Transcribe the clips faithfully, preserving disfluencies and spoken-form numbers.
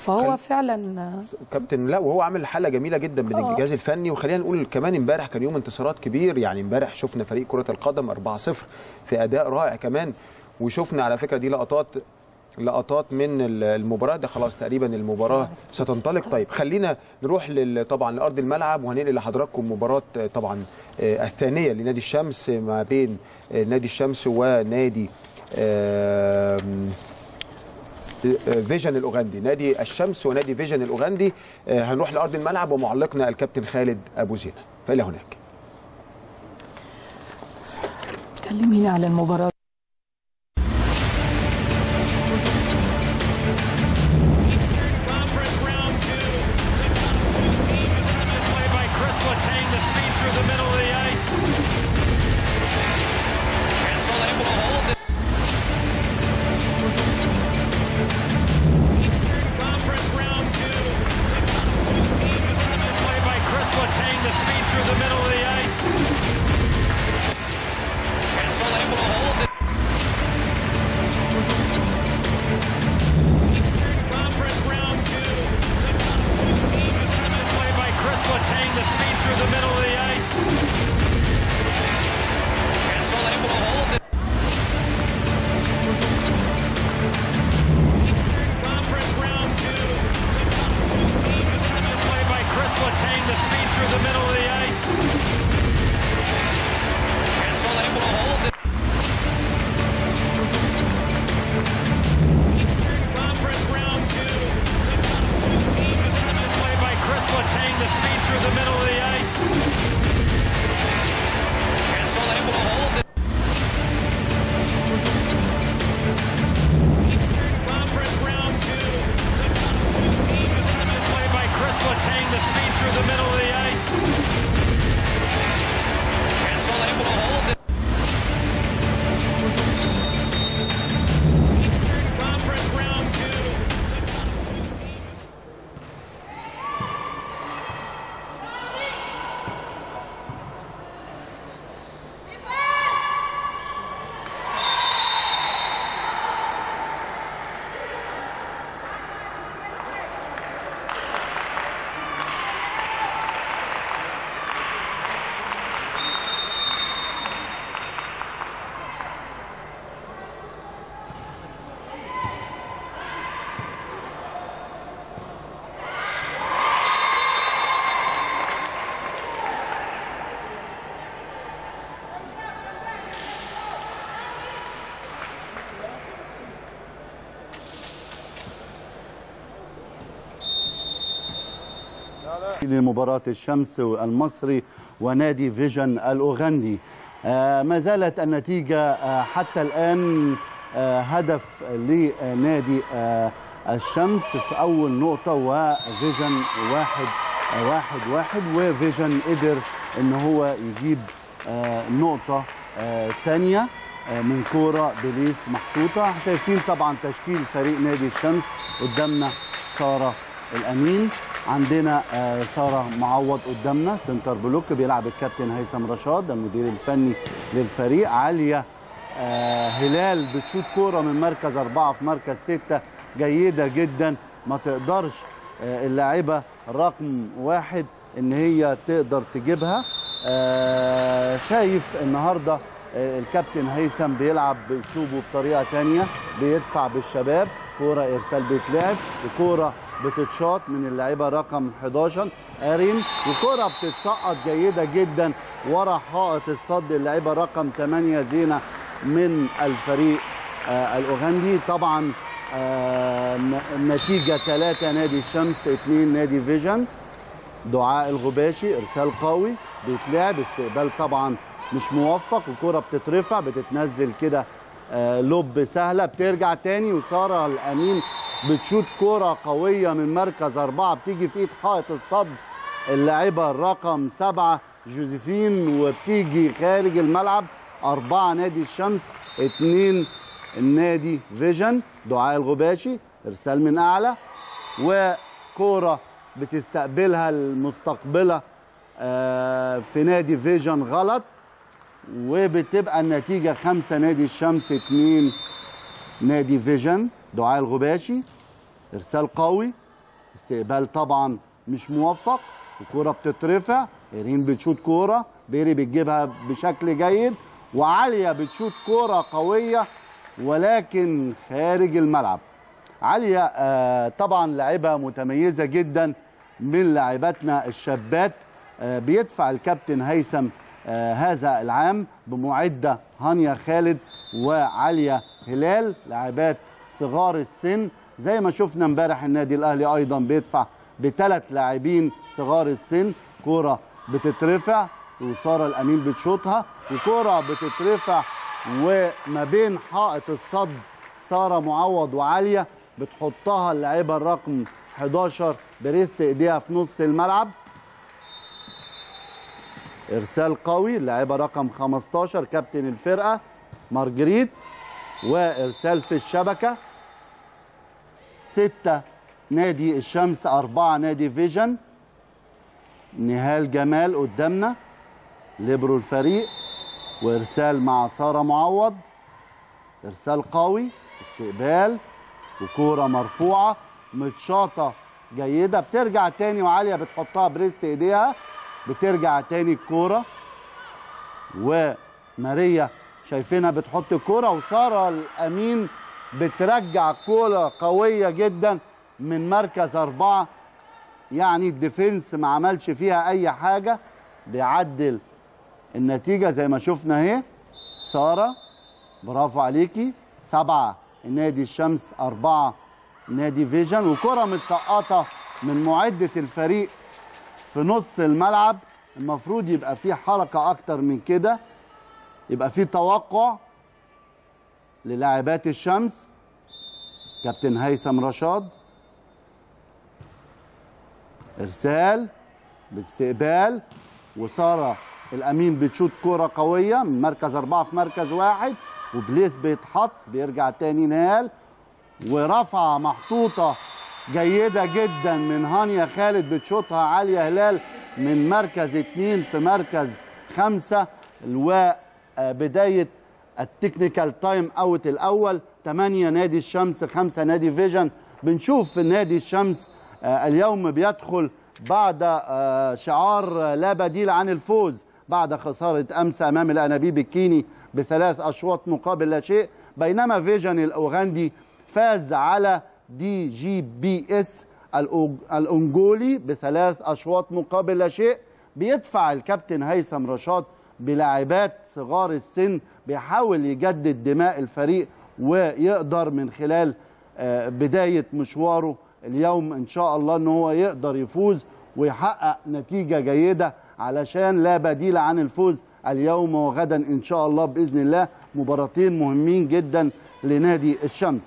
فهو فعلا كابتن. لا وهو عامل حاله جميله جدا من الجهاز الفني. وخلينا نقول كمان امبارح كان يوم انتصارات كبير، يعني امبارح شفنا فريق كره القدم أربعة صفر في اداء رائع كمان. وشفنا على فكره دي لقطات لقطات من المباراه. ده خلاص تقريبا المباراه ستنطلق. طيب خلينا نروح طبعا لارض الملعب وهننقل لحضراتكم مباراه طبعا الثانيه لنادي الشمس ما بين نادي الشمس ونادي فيجن الاوغندي. نادي الشمس ونادي فيجن الاوغندي. هنروح لارض الملعب ومعلقنا الكابتن خالد ابو زينه. فالى هناك. كلميني على المباراه. لمباراة الشمس المصري ونادي فيجن الأوغندي. آه ما زالت النتيجة آه حتى الآن آه هدف لنادي آه الشمس في أول نقطة، وفيجن واحد آه واحد واحد، وفيجن قدر إن هو يجيب آه نقطة آه تانية آه من كورة بليس محطوطة. شايفين طبعا تشكيل فريق نادي الشمس قدامنا. سارة الأمين، عندنا آه سارة معوض قدامنا سنتر بلوك بيلعب الكابتن هيثم رشاد المدير الفني للفريق. عالية آه هلال بتشوط كورة من مركز أربعة في مركز ستة جيدة جدا، ما تقدرش آه اللاعبة رقم واحد إن هي تقدر تجيبها. آه شايف النهارده آه الكابتن هيثم بيلعب بأسلوبه بطريقة تانية، بيدفع بالشباب. كورة إرسال بيتلعب، وكورة بتتشاط من اللاعبة رقم حداشر أرين، وكرة بتتسقط جيدة جدا ورا حائط الصد اللاعبة رقم ثمانية زينة من الفريق آه الأوغندي. طبعا آه النتيجة ثلاثة نادي الشمس اثنين نادي فيجن. دعاء الغباشي إرسال قوي بيتلعب، استقبال طبعا مش موفق، وكرة بتترفع بتتنزل كده آه لوب سهلة بترجع تاني. وسارة الأمين بتشوت كرة قوية من مركز أربعة بتيجي في إيد حائط الصد اللاعبة رقم سبعة جوزيفين، وبتيجي خارج الملعب. أربعة نادي الشمس اثنين النادي فيجن. دعاء الغباشي إرسال من أعلى، وكرة بتستقبلها المستقبلة آه في نادي فيجن غلط، وبتبقى النتيجة خمسة نادي الشمس اثنين نادي فيجن. دعاء الغباشي إرسال قوي استقبال طبعا مش موفق، الكوره بتترفع، ايرين بتشوط كوره، بيري بتجيبها بشكل جيد، وعاليه بتشوط كوره قويه ولكن خارج الملعب. عاليه آه طبعا لاعبه متميزه جدا من لاعباتنا الشابات. آه بيدفع الكابتن هيثم آه هذا العام بمعده هانيا خالد وعاليه هلال، لاعبات صغار السن. زي ما شفنا امبارح النادي الاهلي ايضا بيدفع بثلاث لاعبين صغار السن. كوره بتترفع وساره الامين بتشوطها، وكوره بتترفع وما بين حائط الصد ساره معوض وعاليه بتحطها اللاعبه الرقم حداشر بريست ايديها في نص الملعب. ارسال قوي، اللاعبه رقم خمستاشر كابتن الفرقه مارجريت، وارسال في الشبكه. ستة نادي الشمس، أربعة نادي فيجن. نهال جمال قدامنا ليبرو الفريق، وارسال مع ساره معوض، ارسال قوي، استقبال وكوره مرفوعه متشاطه جيده، بترجع تاني وعاليه بتحطها بريست ايديها، بترجع تاني الكوره، وماريا شايفينها بتحط الكوره، وساره الامين بترجع كوره قويه جدا من مركز اربعه. يعني الديفنس ما عملش فيها اي حاجه، بيعدل النتيجه زي ما شفنا اهي. ساره برافو عليكي. سبعه نادي الشمس، اربعه نادي فيجن، وكره متسقطه من معده الفريق في نص الملعب. المفروض يبقى في حركه اكتر من كده، يبقى في توقع للاعبات الشمس. كابتن هيثم رشاد، ارسال باستقبال، وساره الامين بتشوط كوره قويه من مركز اربعه في مركز واحد، وبليس بيتحط، بيرجع تاني نهال، ورفعه محطوطه جيده جدا من هانيا خالد بتشوطها عاليه هلال من مركز اتنين في مركز خمسه. وبدايه التكنيكال تايم اوت الاول. تمانية نادي الشمس، خمسة نادي فيجن. بنشوف في نادي الشمس اليوم بيدخل بعد شعار لا بديل عن الفوز بعد خسارة أمس أمام الأنابيب الكيني بثلاث أشواط مقابل لا شيء، بينما فيجن الأوغندي فاز على دي جي بي اس الأنجولي بثلاث أشواط مقابل لا شيء. بيدفع الكابتن هيثم رشاد بلاعبات صغار السن، بيحاول يجدد دماء الفريق ويقدر من خلال بداية مشواره اليوم إن شاء الله أنه هو يقدر يفوز ويحقق نتيجة جيدة، علشان لا بديل عن الفوز اليوم وغدا إن شاء الله بإذن الله. مباراتين مهمين جدا لنادي الشمس.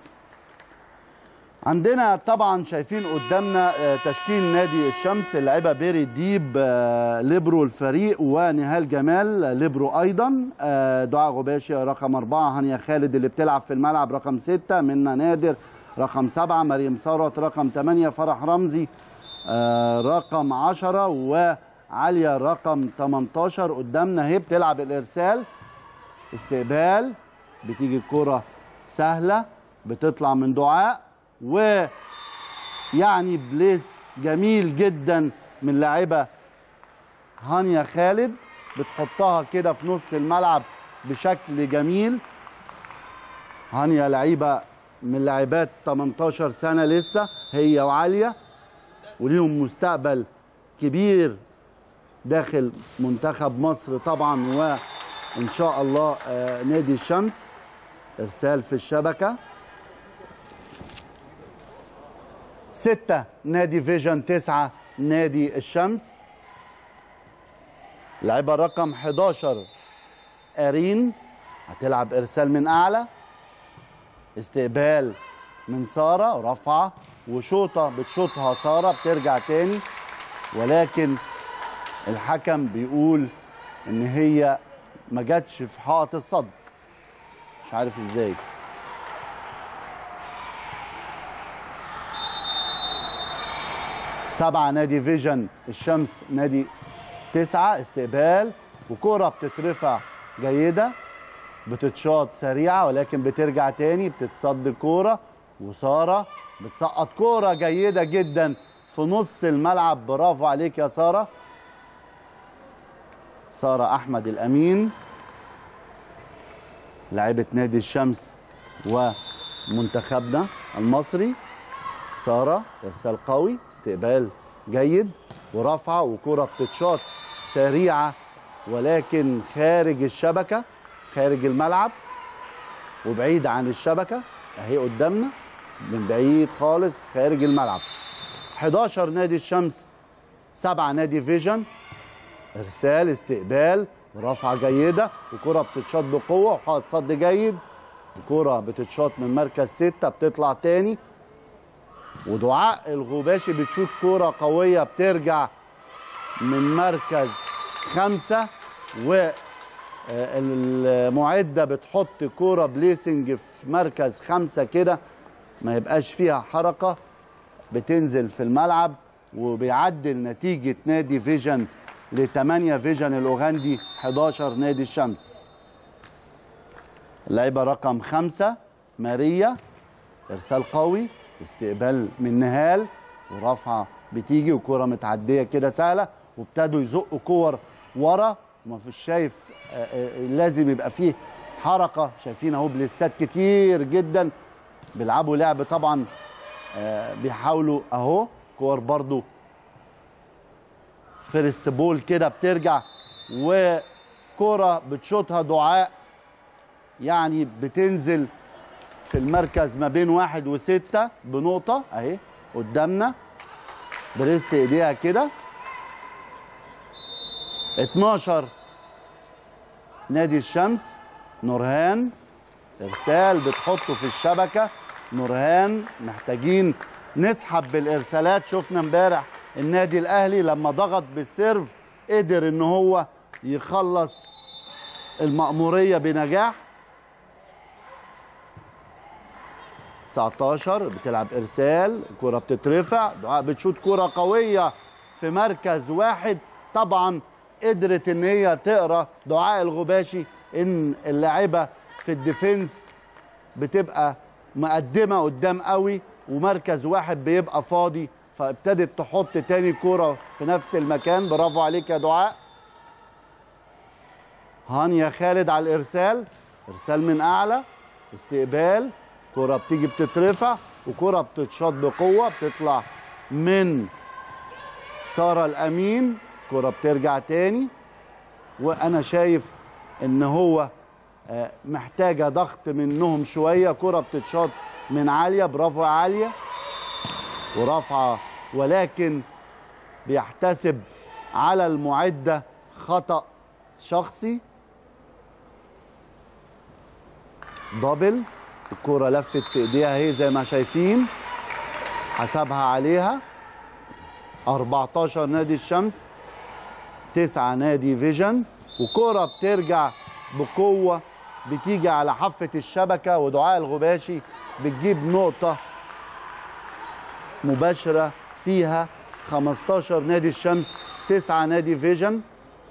عندنا طبعا شايفين قدامنا تشكيل نادي الشمس. اللاعبة بيري ديب ليبرو الفريق، ونهال جمال ليبرو أيضا، دعاء غباشي رقم أربعة، هانيا خالد اللي بتلعب في الملعب رقم ستة، منى نادر رقم سبعة، مريم ثروت رقم ثمانية، فرح رمزي رقم عشرة، وعالية رقم تمنتاشر. قدامنا هي بتلعب الإرسال، استقبال، بتيجي الكرة سهلة بتطلع من دعاء، ويعني بليس جميل جدا من لاعبة هانيا خالد بتحطها كده في نص الملعب بشكل جميل. هانيا لعيبة من لاعبات تمنتاشر سنة لسه هي وعالية، وليهم مستقبل كبير داخل منتخب مصر طبعا، وإن شاء الله نادي الشمس. إرسال في الشبكة. ستة نادي فيجن، تسعة نادي الشمس. لاعبة رقم حداشر أرين هتلعب إرسال من أعلى، استقبال من سارة، ورفعة وشوطة بتشوطها سارة، بترجع تاني، ولكن الحكم بيقول إن هي ما جاتش في حائط الصد، مش عارف إزاي. سبعة نادي فيجن، الشمس نادي تسعة. استقبال وكرة بتترفع جيدة، بتتشاط سريعة، ولكن بترجع تاني، بتتصد الكورة، وسارة بتسقط كورة جيدة جدا في نص الملعب. برافو عليك يا ساره. ساره احمد الامين لاعبة نادي الشمس ومنتخبنا المصري. ساره ارسال قوي، استقبال جيد ورفعه وكره بتتشاط سريعه ولكن خارج الشبكه، خارج الملعب وبعيد عن الشبكه اهي قدامنا من بعيد خالص خارج الملعب. حداشر نادي الشمس، سبعة نادي فيجن. ارسال استقبال رفعه جيده وكره بتتشاط بقوه وحاط صد جيد. الكره بتتشاط من مركز ستة بتطلع تاني، ودعاء الغباشي بتشوط كره قويه بترجع من مركز خمسة، والمعده بتحط كوره بليسنج في مركز خمسة كده ما يبقاش فيها حركه، بتنزل في الملعب وبيعدل نتيجه نادي فيجن ل ثمانية فيجن الاوغندي حداشر نادي الشمس. اللعيبه رقم خمسة ماريا، ارسال قوي استقبال من نهال ورفعه بتيجي وكره متعديه كده سهله، وابتدوا يزقوا كور ورا وما فيش شايف لازم يبقى فيه حركه. شايفين اهو بلسات كتير جدا بيلعبوا لعب طبعا بيحاولوا اهو كور برضو فيرست بول كده بترجع وكره بتشوطها دعاء يعني بتنزل في المركز ما بين واحد وستة بنقطة اهي قدامنا بريست ايديها كده. اتناشر نادي الشمس، نورهان ارسال بتحطه في الشبكة. نورهان محتاجين نسحب بالارسالات. شفنا امبارح النادي الاهلي لما ضغط بالسيرف قدر ان هو يخلص المأمورية بنجاح. تسعتاشر بتلعب ارسال، الكرة بتترفع، دعاء بتشوط كرة قوية في مركز واحد. طبعا قدرت ان هي تقرا دعاء الغباشي ان اللاعبة في الديفنس بتبقى مقدمة قدام قوي ومركز واحد بيبقى فاضي، فابتدت تحط تاني كرة في نفس المكان. برافو عليك يا دعاء. هانيا خالد على الارسال، ارسال من اعلى استقبال، كرة بتيجي بتترفع وكرة بتتشاط بقوة بتطلع من سارة الأمين، كرة بترجع تاني. وأنا شايف إن هو محتاجة ضغط منهم شوية. كرة بتتشاط من عالية، برافو عالية ورافعة ولكن بيحتسب على المعدة خطأ شخصي. دبل، الكرة لفت في ايديها اهي زي ما شايفين حسبها عليها. أربعتاشر نادي الشمس، تسعة نادي فيجن، وكرة بترجع بقوة بتيجي على حافة الشبكة ودعاء الغباشي بتجيب نقطة مباشرة فيها. خمستاشر نادي الشمس، تسعة نادي فيجن.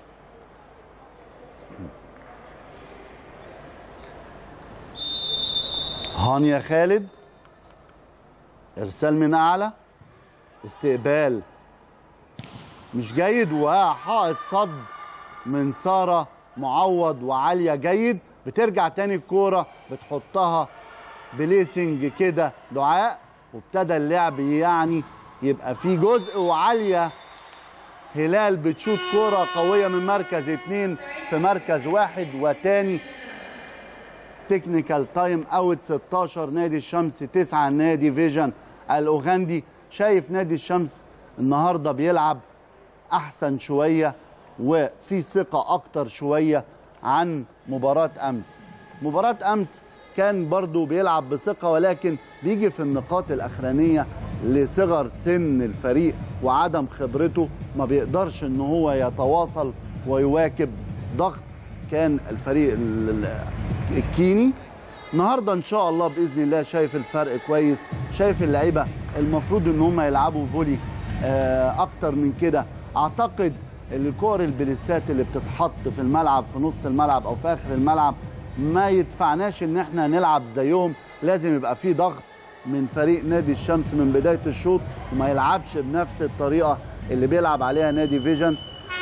هانيا خالد ارسال من اعلى استقبال مش جيد وحائط صد من ساره معوض وعاليه جيد. بترجع تاني الكوره بتحطها بليسنج كده دعاء وابتدى اللعب يعني يبقى في جزء. وعاليه هلال بتشوط كوره قويه من مركز اتنين في مركز واحد وتاني. تكنيكال تايم اوت. ستاشر نادي الشمس، تسعة نادي فيجن الاوغندي. شايف نادي الشمس النهارده بيلعب احسن شويه وفي ثقه اكتر شويه عن مباراه امس. مباراه امس كان برضو بيلعب بثقه ولكن بيجي في النقاط الاخرانيه لصغر سن الفريق وعدم خبرته ما بيقدرش ان هو يتواصل ويواكب ضغط كان الفريق الكيني. النهارده ان شاء الله باذن الله شايف الفرق كويس. شايف اللعيبه المفروض ان هم يلعبوا فولي اكتر من كده. اعتقد الكور البليسات اللي بتتحط في الملعب في نص الملعب او في اخر الملعب ما يدفعناش ان احنا نلعب زيهم. لازم يبقى في ضغط من فريق نادي الشمس من بدايه الشوط وما يلعبش بنفس الطريقه اللي بيلعب عليها نادي فيجن.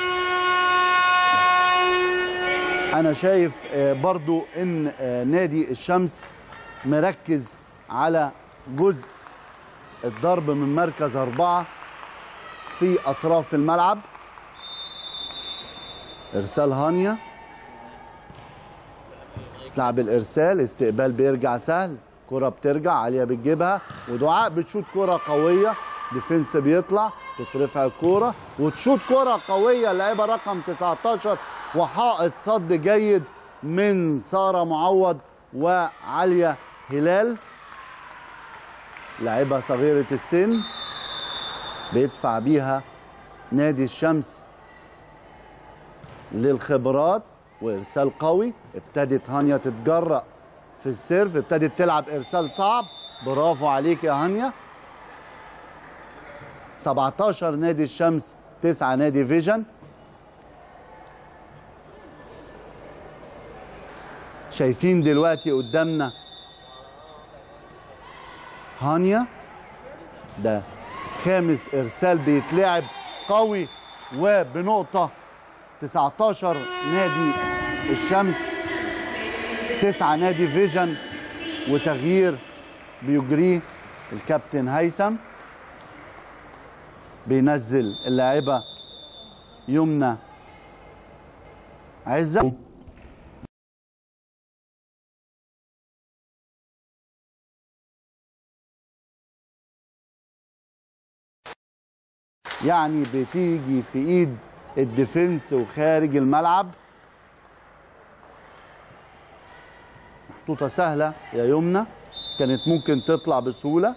انا شايف برضو ان نادي الشمس مركز على جزء الضرب من مركز أربعة في أطراف الملعب. إرسال هانيا، تلعب الإرسال، استقبال بيرجع سهل، كرة بترجع عالية بتجيبها، ودعاء بتشوط كرة قوية، ديفنس بيطلع، تترفع الكرة وتشوط كرة قوية اللاعبة رقم تسعتاشر، وحائط صد جيد من سارة معوض وعالية هلال، لاعبة صغيرة السن بيدفع بيها نادي الشمس للخبرات. وإرسال قوي، ابتدت هانيا تتجرأ في السيرف، ابتدت تلعب إرسال صعب، برافو عليك يا هانيا. سبعتاشر نادي الشمس، تسعة نادي فيجن. شايفين دلوقتي قدامنا هانيا، ده خامس إرسال بيتلعب قوي وبنقطة. تسعتاشر نادي الشمس، تسعة نادي فيجن، وتغيير بيجريه الكابتن هيثم، بينزل اللاعبة يمنى عزة. يعني بتيجي في ايد الديفنس وخارج الملعب. محطوطة سهلة يا يمنى، كانت ممكن تطلع بسهولة.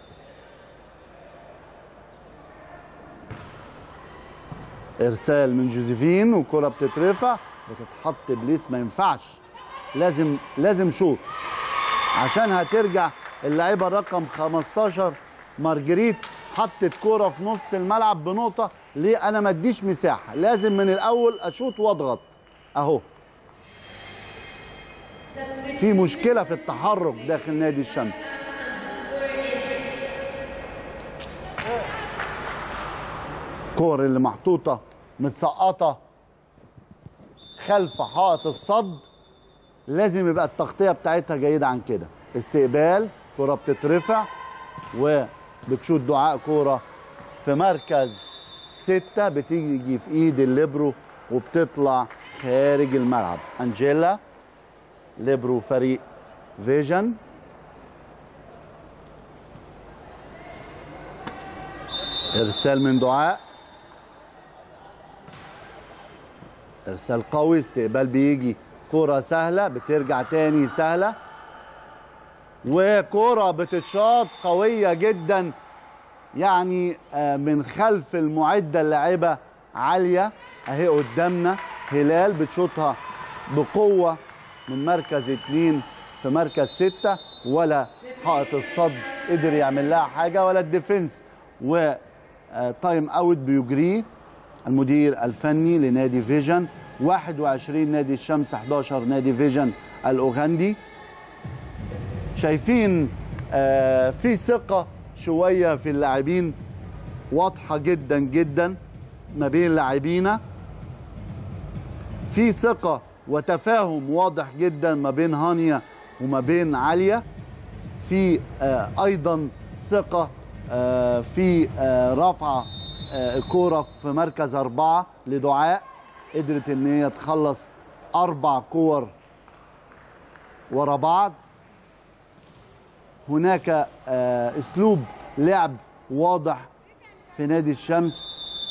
ارسال من جوزيفين وكرة بتترفع، بتتحط بليس، ما ينفعش، لازم لازم شوط عشان هترجع اللاعبة الرقم خمستاشر مارجريت. حطت كرة في نص الملعب بنقطة. ليه انا ما اديش مساحة؟ لازم من الاول اشوط واضغط. اهو في مشكلة في التحرك داخل نادي الشمس. كور اللي محطوطة متسقطة خلف حائط الصد، لازم يبقى التغطية بتاعتها جيدة عن كده. استقبال، كرة بتترفع وبتشوط دعاء كرة في مركز ستة، بتيجي في ايد الليبرو وبتطلع خارج الملعب. انجيلا ليبرو فريق فيجن. ارسال من دعاء، ارسال قوي، استقبال بيجي كرة سهلة بترجع تاني سهلة، وكرة بتتشاط قوية جدا يعني من خلف المعدة اللاعبة عالية اهي قدامنا. هلال بتشوطها بقوة من مركز اتنين في مركز ستة، ولا حائط الصد قدر يعمل لها حاجة ولا الديفنس. وتايم اوت بيجريه المدير الفني لنادي فيجن. واحد وعشرين نادي الشمس، حداشر نادي فيجن الأوغندي. شايفين آه في ثقة شوية في اللاعبين، واضحة جدا جدا ما بين لاعبينا. في ثقة وتفاهم واضح جدا ما بين هانيا وما بين عالية. في آه أيضا ثقة آه في آه رفع آه كورة في مركز أربعة لدعاء، قدرت ان هي تخلص أربع كور ورا بعض. هناك آه اسلوب لعب واضح في نادي الشمس،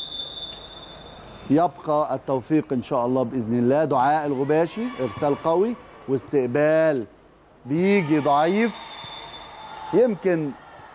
يبقى التوفيق ان شاء الله باذن الله. دعاء الغباشي، ارسال قوي واستقبال بيجي ضعيف. يمكن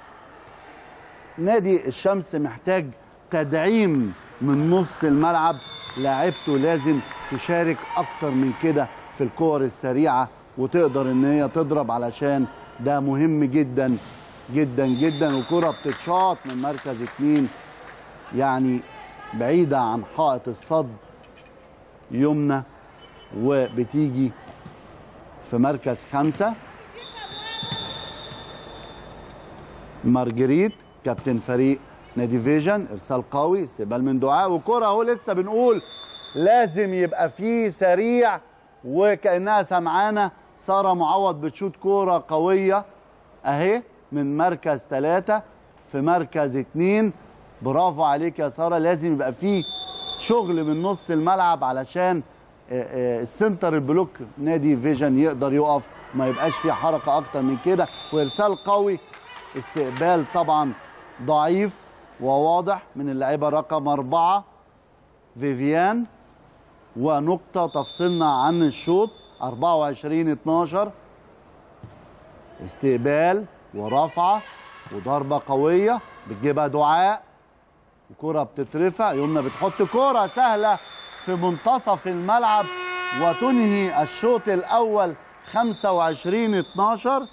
نادي الشمس محتاج تدعيم من نص الملعب، لاعبته لازم تشارك اكتر من كده في الكور السريعه وتقدر ان هي تضرب، علشان ده مهم جدا جدا جدا. وكرة بتتشاط من مركز اتنين يعني بعيدة عن حائط الصد يمنى، وبتيجي في مركز خمسة. مارجريت كابتن فريق نادي فيجن، ارسال قوي، استقبال من دعاء، وكره اهو لسه بنقول لازم يبقى فيه سريع، وكانها سمعانه ساره معوض بتشوت كوره قويه اهي من مركز ثلاثه في مركز اثنين. برافو عليك يا ساره، لازم يبقى فيه شغل من نص الملعب علشان السنتر البلوك نادي فيجن يقدر يقف، ما يبقاش فيه حركه اكتر من كده. وارسال قوي، استقبال طبعا ضعيف وواضح من اللاعبه رقم أربعة فيفيان، ونقطة تفصلنا عن الشوط. أربعة وعشرين اتناشر، استقبال ورفعة وضربة قوية بتجيبها دعاء، وكرة بتترفع، يمنى بتحط كرة سهلة في منتصف الملعب وتنهي الشوط الأول خمسة وعشرين اتناشر.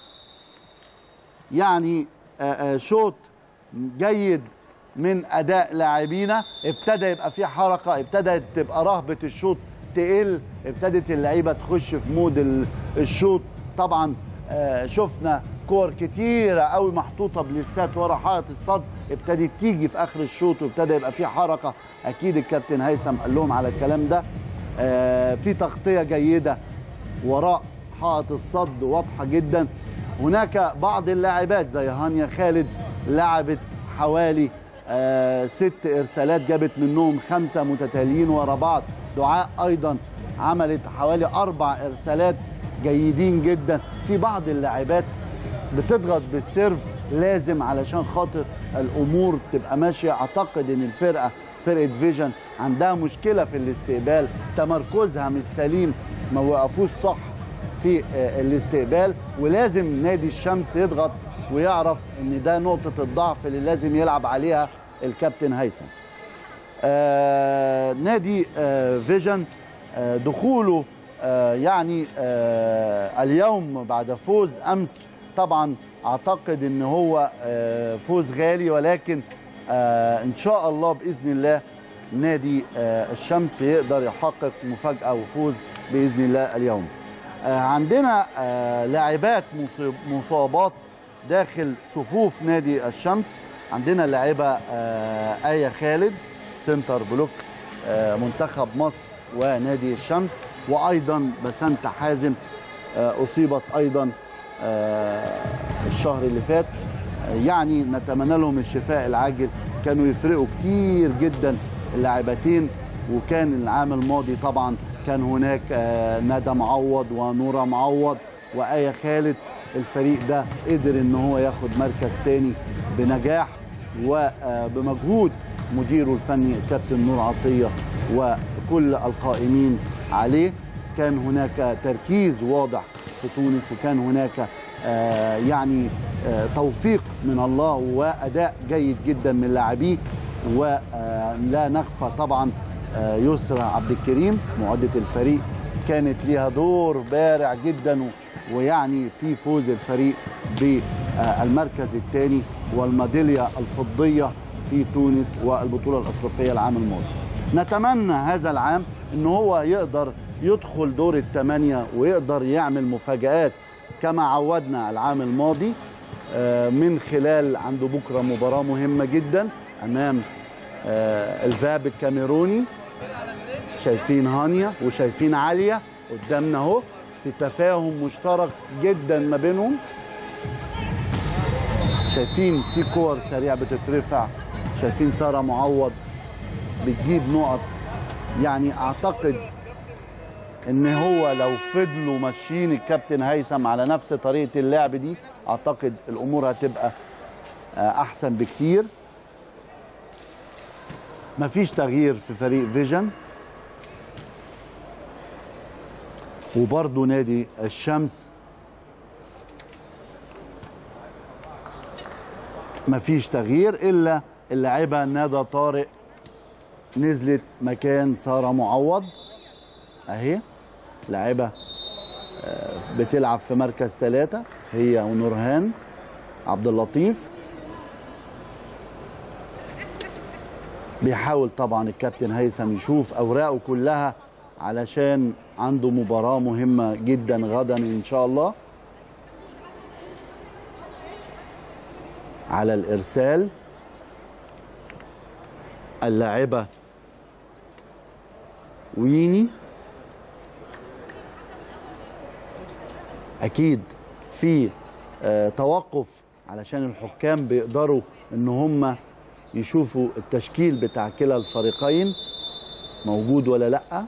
يعني شوط جيد من اداء لاعبينا، ابتدى يبقى في حركه، ابتدت تبقى رهبه الشوط تقل، ابتدت اللعيبه تخش في مود الشوط. طبعا شفنا كور كتيره قوي محطوطه بلسات ورا حائط الصد، ابتدت تيجي في اخر الشوط وابتدى يبقى في حركه. اكيد الكابتن هيثم قال لهم على الكلام ده. في تغطيه جيده وراء حائط الصد واضحه جدا. هناك بعض اللاعبات زي هانيا خالد لعبت حوالي آه ست ارسالات، جابت منهم خمسه متتاليين ورا بعض. دعاء ايضا عملت حوالي اربع ارسالات جيدين جدا. في بعض اللاعبات بتضغط بالسيرف لازم علشان خاطر الامور تبقى ماشيه. اعتقد ان الفرقه فرقه فيجن عندها مشكله في الاستقبال، تمركزها مش سليم، ما وقفوش صح في الاستقبال، ولازم نادي الشمس يضغط ويعرف ان ده نقطه الضعف اللي لازم يلعب عليها الكابتن هيثم. آه نادي آه فيجن آه دخوله آه يعني آه اليوم بعد فوز امس، طبعا اعتقد ان هو آه فوز غالي، ولكن آه ان شاء الله باذن الله نادي آه الشمس يقدر يحقق مفاجاه وفوز باذن الله اليوم. آه عندنا آه لاعبات مصابات داخل صفوف نادي الشمس. عندنا اللاعبه آه آية خالد سنتر بلوك آه منتخب مصر ونادي الشمس، وايضا بسنت حازم آه اصيبت ايضا آه الشهر اللي فات. آه يعني نتمنى لهم الشفاء العاجل، كانوا يفرقوا كتير جدا اللاعبتين. وكان العام الماضي طبعا كان هناك آه ندى معوض ونورة معوض وآية خالد. الفريق ده قدر ان هو ياخد مركز تاني بنجاح وبمجهود مديره الفني الكابتن نور عطية وكل القائمين عليه. كان هناك تركيز واضح في تونس، وكان هناك آه يعني آه توفيق من الله وأداء جيد جدا من لاعبيه. ولا نخفى طبعا آه يسرى عبد الكريم معدة الفريق كانت ليها دور بارع جدا، ويعني في فوز الفريق بالمركز الثاني والميداليه الفضيه في تونس والبطوله الافريقيه العام الماضي. نتمنى هذا العام ان هو يقدر يدخل دور الثمانيه ويقدر يعمل مفاجآت كما عودنا العام الماضي، من خلال عنده بكره مباراه مهمه جدا امام الفاب الكاميروني. شايفين هانيا وشايفين عاليه قدامنا اهو، في تفاهم مشترك جدا ما بينهم. شايفين في كور سريعه بتترفع، شايفين ساره معوض بتجيب نقط. يعني اعتقد ان هو لو فضلوا ماشيين الكابتن هيثم على نفس طريقه اللعب دي، اعتقد الامور هتبقى احسن بكتير. مفيش تغيير في فريق فيجن، وبرضه نادي الشمس مفيش تغيير الا اللاعبه ندى طارق نزلت مكان ساره معوض اهي. لاعبه بتلعب في مركز ثلاثة هي ونورهان عبد اللطيف. بيحاول طبعا الكابتن هيثم يشوف اوراقه كلها علشان عنده مباراة مهمة جدا غدا ان شاء الله. على الإرسال اللاعبة ويني. أكيد في آه توقف علشان الحكام بيقدروا إن هم يشوفوا التشكيل بتاع كلا الفريقين موجود ولا لأ.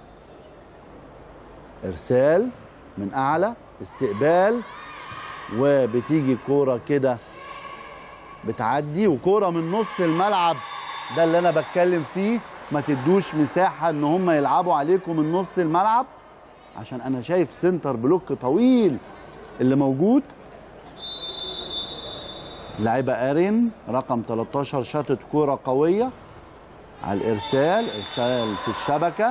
إرسال من أعلى، استقبال، وبتيجي كورة كده بتعدي، وكورة من نص الملعب. ده اللي أنا بتكلم فيه، ما تدوش مساحة إن هم يلعبوا عليكم من نص الملعب، عشان أنا شايف سنتر بلوك طويل اللي موجود. لاعبة أرين رقم تلتاشر شاطت كورة قوية على الإرسال، إرسال في الشبكة.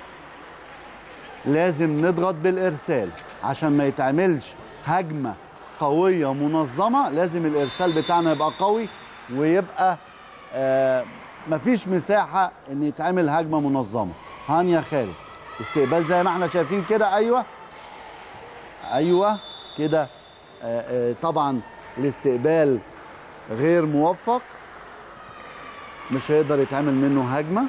لازم نضغط بالإرسال عشان ما يتعملش هجمة قوية منظمة. لازم الإرسال بتاعنا يبقى قوي، ويبقى آه مفيش مساحة إن يتعمل هجمة منظمة. هانيا خالد استقبال زي ما احنا شايفين كده. أيوة أيوة كده. آه آه طبعا الاستقبال غير موفق، مش هيقدر يتعمل منه هجمة.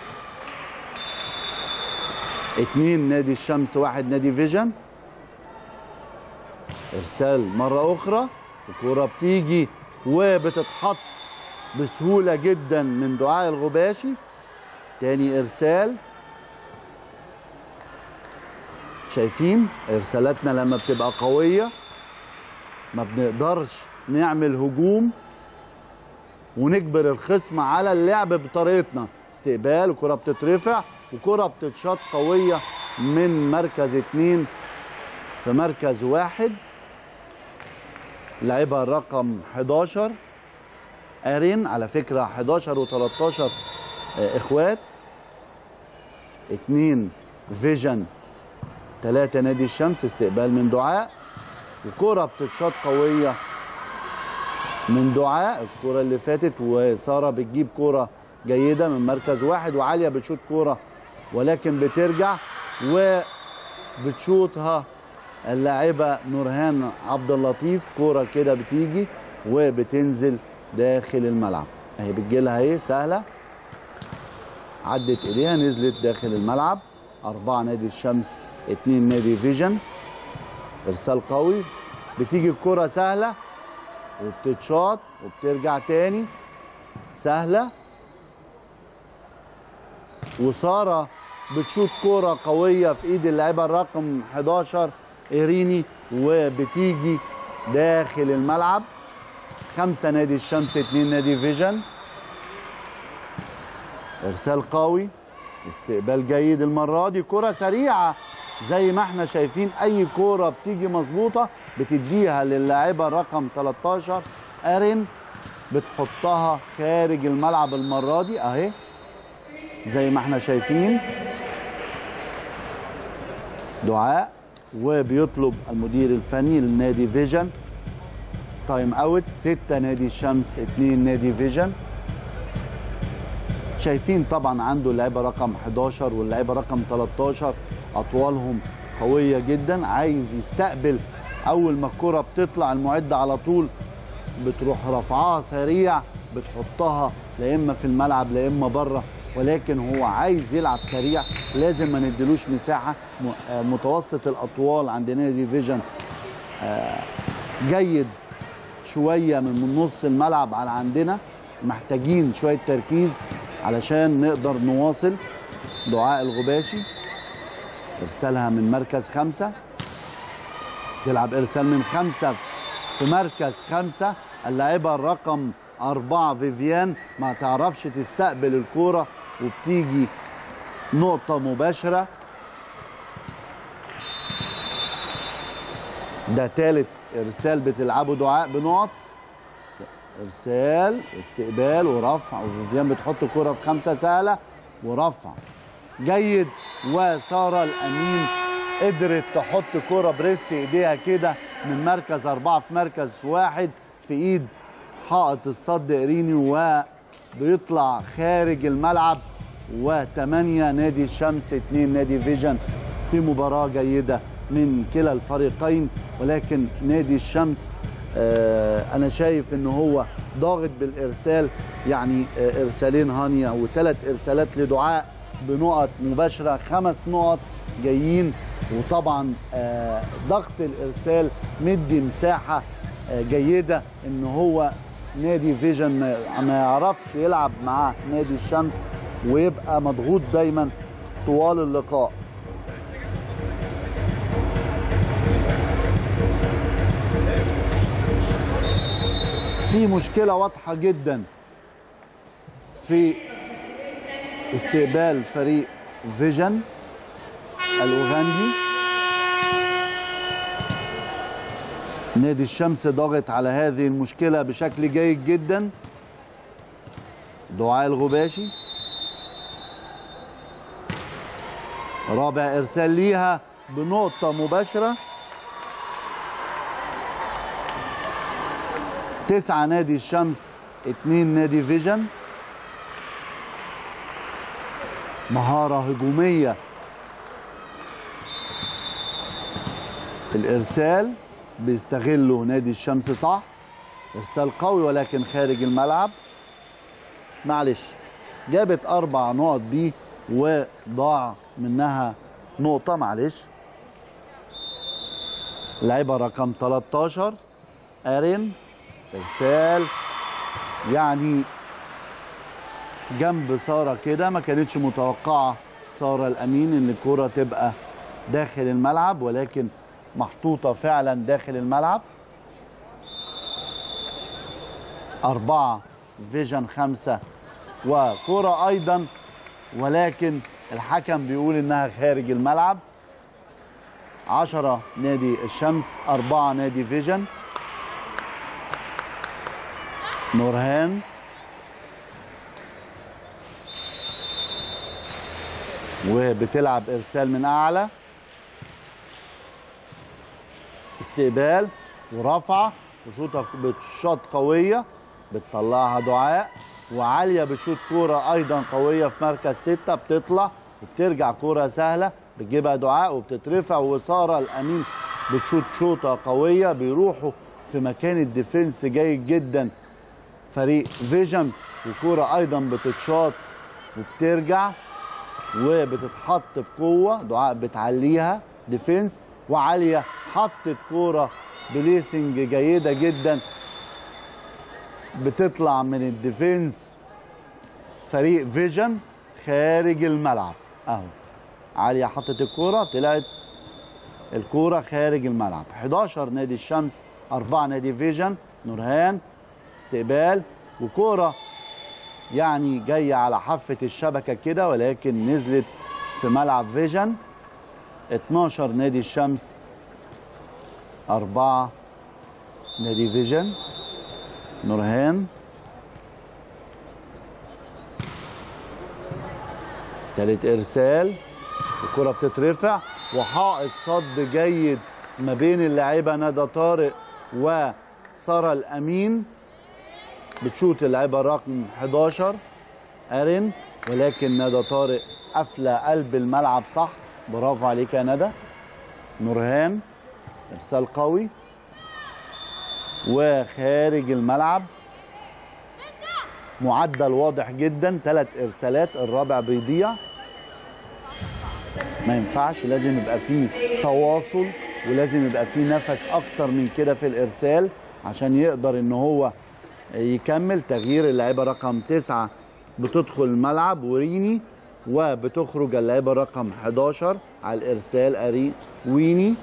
اتنين نادي الشمس، واحد نادي فيجن. ارسال مرة اخرى، الكورة بتيجي وبتتحط بسهولة جدا من دعاء الغباشي. تاني ارسال. شايفين ارسالاتنا لما بتبقى قوية ما بنقدرش نعمل هجوم ونجبر الخصم على اللعب بطريقتنا. استقبال، الكرة بتترفع وكرة بتتشاط قوية من مركز اتنين في مركز واحد. لعبها الرقم حداشر أرين. على فكرة حداشر و تلتاشر اخوات. اتنين فيجن، تلاتة نادي الشمس. استقبال من دعاء وكرة بتتشاط قوية من دعاء الكرة اللي فاتت، وسارة بتجيب كرة جيدة من مركز واحد، وعالية بتشوط كرة ولكن بترجع وبتشوطها اللاعبة نورهان عبد اللطيف. كرة كده بتيجي وبتنزل داخل الملعب اهي، بتجيلها اهي سهلة، عدت ايديها نزلت داخل الملعب. أربعة نادي الشمس، اتنين نادي فيجن. ارسال قوي، بتيجي الكرة سهلة وبتتشاط وبترجع تاني سهلة. وسارة بتشوط كرة قوية في ايد اللاعبة الرقم حداشر إيريني وبتيجي داخل الملعب. خمسة نادي الشمس، اتنين نادي فيجن. ارسال قوي، استقبال جيد المرة دي، كرة سريعة زي ما احنا شايفين. اي كرة بتيجي مظبوطة بتديها للاعبة الرقم تلتاشر أرين، بتحطها خارج الملعب المرة دي اهي زي ما احنا شايفين. دعاء، وبيطلب المدير الفني للنادي فيجن تايم اوت. ستة نادي الشمس، اتنين نادي فيجن. شايفين طبعا عنده اللاعبة رقم حداشر واللاعبة رقم تلتاشر اطوالهم قوية جدا. عايز يستقبل اول ما الكرة بتطلع المعدة على طول بتروح رفعها سريع، بتحطها لا اما في الملعب لا اما بره، ولكن هو عايز يلعب سريع. لازم ما نديلوش مساحة. متوسط الاطوال عند نادي فيجن جيد شوية من نص الملعب على عندنا، محتاجين شوية تركيز علشان نقدر نواصل. دعاء الغباشي ارسالها من مركز خمسة، تلعب ارسال من خمسة في مركز خمسة. اللاعبة الرقم أربعة فيفيان ما تعرفش تستقبل الكورة وبتيجي نقطة مباشرة. ده تالت ارسال بتلعبه دعاء بنقط. ارسال، استقبال ورفع، وفيفيان بتحط كرة في خمسة سهلة ورفع جيد. وسارة الأمين قدرت تحط كرة بريست ايديها كده من مركز أربعة في مركز واحد في ايد حائط الصد إيريني، وبيطلع خارج الملعب. وثمانية نادي الشمس، اتنين نادي فيجن، في مباراة جيدة من كلا الفريقين. ولكن نادي الشمس آه انا شايف ان هو ضاغط بالارسال، يعني ارسالين هانيا وثلاث ارسالات لدعاء بنقط مباشره، خمس نقط جايين. وطبعا ضغط الارسال مدي مساحه جيده ان هو نادي فيجن ما يعرفش يلعب مع نادي الشمس ويبقى مضغوط دايما طوال اللقاء. في مشكلة واضحة جدا في استقبال فريق فيجن الأوغندي. نادي الشمس ضاغط على هذه المشكلة بشكل جيد جدا. دعاء الغباشي رابع إرسال ليها بنقطة مباشرة. تسعة نادي الشمس، اتنين نادي فيجن. مهارة هجومية في الإرسال بيستغله نادي الشمس، صح. إرسال قوي ولكن خارج الملعب. معلش جابت أربع نقط بيه وضاع منها نقطة، معلش. لعيبة رقم تلتاشر أرين، إرسال يعني جنب سارة كده، ما كانتش متوقعة سارة الأمين إن الكرة تبقى داخل الملعب، ولكن محطوطة فعلا داخل الملعب. أربعة فيجن خمسة، وكرة أيضا ولكن الحكم بيقول إنها خارج الملعب. عشرة نادي الشمس، أربعة نادي فيجن. نورهان وبتلعب ارسال من اعلى، استقبال ورفعه وشوطه بشوط قويه بتطلعها دعاء، وعاليه بتشوط كوره ايضا قويه في مركز سته، بتطلع وبترجع كوره سهله بتجيبها دعاء وبتترفع، وساره الامين بتشوط شوطه قويه. بيروحوا في مكان الديفنس جيد جدا فريق فيجن، وكوره ايضا بتتشاط وبترجع وبتتحط بقوه، دعاء بتعليها ديفنس، وعاليه حطت كوره بليسنج جيده جدا بتطلع من الديفنس فريق فيجن خارج الملعب. اهو عاليه حطت الكوره، طلعت الكوره خارج الملعب. حداشر نادي الشمس، أربعة نادي فيجن. نورهان استقبال وكوره يعني جايه على حافه الشبكه كده، ولكن نزلت في ملعب فيجن. اتناشر نادي الشمس، أربعة نادي فيجن. نورهان تالت ارسال، الكرة بتترفع وحائط صد جيد ما بين اللاعبة ندى طارق وسارة الامين. بتشوت اللاعبة رقم حداشر ارين، ولكن ندى طارق قافله قلب الملعب، صح، برافو عليك يا ندى. نورهان ارسال قوي وخارج الملعب، معدل واضح جدا، ثلاث ارسالات، الرابع بيضيع. ما ينفعش، لازم يبقى فيه تواصل ولازم يبقى فيه نفس اكتر من كده في الارسال عشان يقدر ان هو يكمل. تغيير اللاعبه رقم تسعة بتدخل الملعب وريني، وبتخرج اللاعبه رقم حداشر على الارسال اري ويني.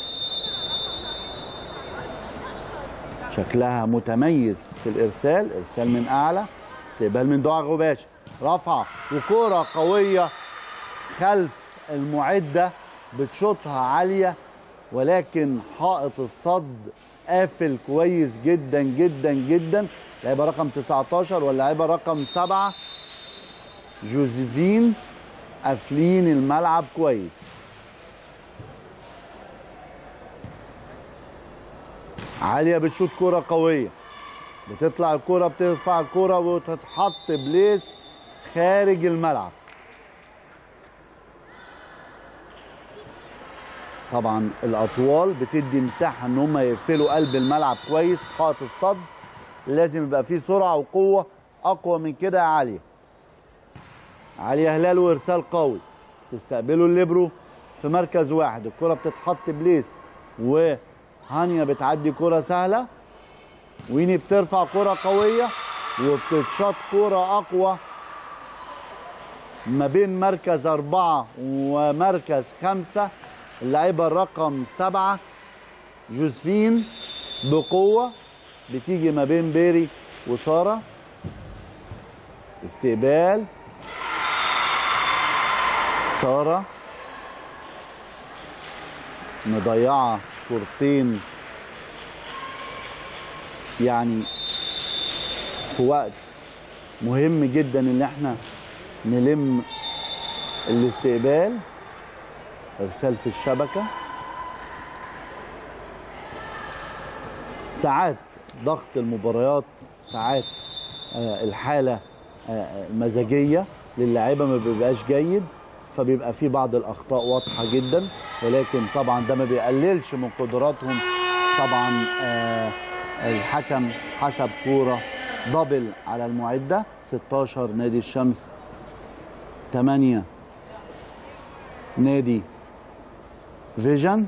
شكلها متميز في الارسال، ارسال من اعلى، استقبال من دعاء غباشي، رفعه وكوره قويه خلف المعده بتشوطها عاليه، ولكن حائط الصد قافل كويس جدا جدا جدا. لاعبه رقم تسعتاشر واللاعبه رقم سبعة جوزيفين قافلين الملعب كويس. عاليه بتشوط كوره قويه، بتطلع الكوره، بترفع الكوره وتتحط بليس خارج الملعب. طبعا الاطوال بتدي مساحه ان هم يقفلوا قلب الملعب كويس، حائط الصد لازم يبقى فيه سرعه وقوه اقوى من كده يا عاليه. عاليه هلال وارسال قوي، تستقبله الليبرو في مركز واحد، الكره بتتحط بليس وهانيا بتعدي كره سهله، ويني بترفع كره قويه وبتتشاط كره اقوى ما بين مركز أربعة ومركز خمسة. اللعيبة الرقم سبعة جوزفين بقوة بتيجي ما بين بيري وسارة. استقبال سارة مضيعة كورتين يعني في وقت مهم جدا ان احنا نلم الاستقبال. ارسال في الشبكه. ساعات ضغط المباريات، ساعات الحاله المزاجيه للاعيبه ما بيبقاش جيد، فبيبقى في بعض الاخطاء واضحه جدا، ولكن طبعا ده ما بيقللش من قدراتهم. طبعا الحكم حسب كوره دبل على المعده. ستاشر نادي الشمس، ثمانية نادي فيجن،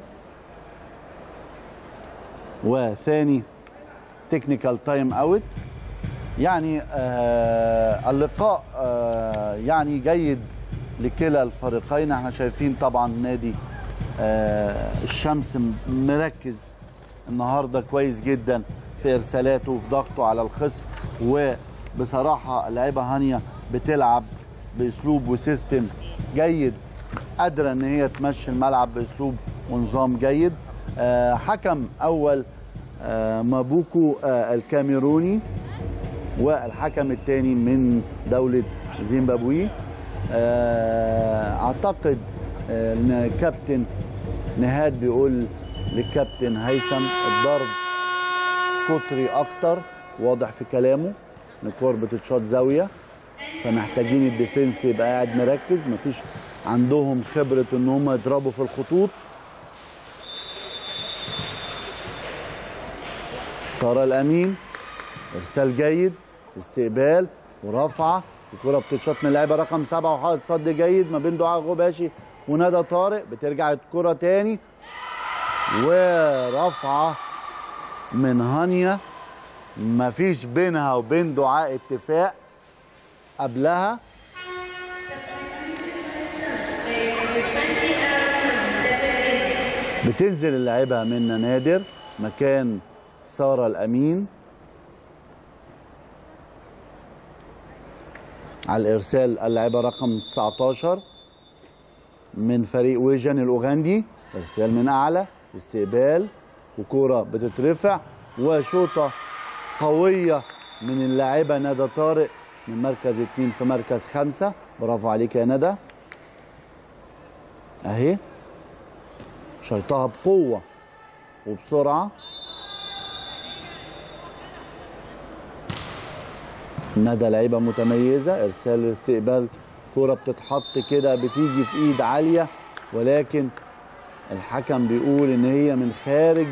وثاني تكنيكال تايم اوت. يعني آه اللقاء آه يعني جيد لكلا الفريقين. احنا شايفين طبعا نادي آه الشمس مركز النهارده كويس جدا في ارسالاته وفي ضغطه على الخصم، وبصراحه اللعيبه هانيا بتلعب باسلوب وسيستم جيد، قادره ان هي تمشي الملعب باسلوب ونظام جيد. آه حكم اول آه مابوكو آه الكاميروني، والحكم الثاني من دوله زيمبابوي. آه اعتقد آه ان كابتن نهاد بيقول للكابتن هيثم الضرب قطري اكتر، واضح في كلامه ان الكور بتتشاط زاويه، فمحتاجين الديفنس يبقى قاعد مركز، مفيش عندهم خبره ان هم يضربوا في الخطوط. سارة الامين ارسال جيد، استقبال ورفعه، الكره بتتشاط من اللاعيبه رقم سبعه وحاطط صد جيد ما بين دعاء غباشي وندى طارق. بترجع الكره تاني ورفعه من هانيا، مفيش بينها وبين دعاء اتفاق قبلها. بتنزل اللاعبة منى نادر مكان سارة الأمين على الإرسال. اللاعبة رقم تسعتاشر من فريق ويجن الأوغندي، إرسال من أعلى، استقبال وكرة بتترفع وشوطة قوية من اللاعبة ندى طارق من مركز اتنين في مركز خمسة. برافو عليك يا ندى. اهي شرطها بقوة وبسرعة. ندى لعيبة متميزة. ارسال واستقبال، كرة بتتحط كده بتيجي في ايد عالية، ولكن الحكم بيقول ان هي من خارج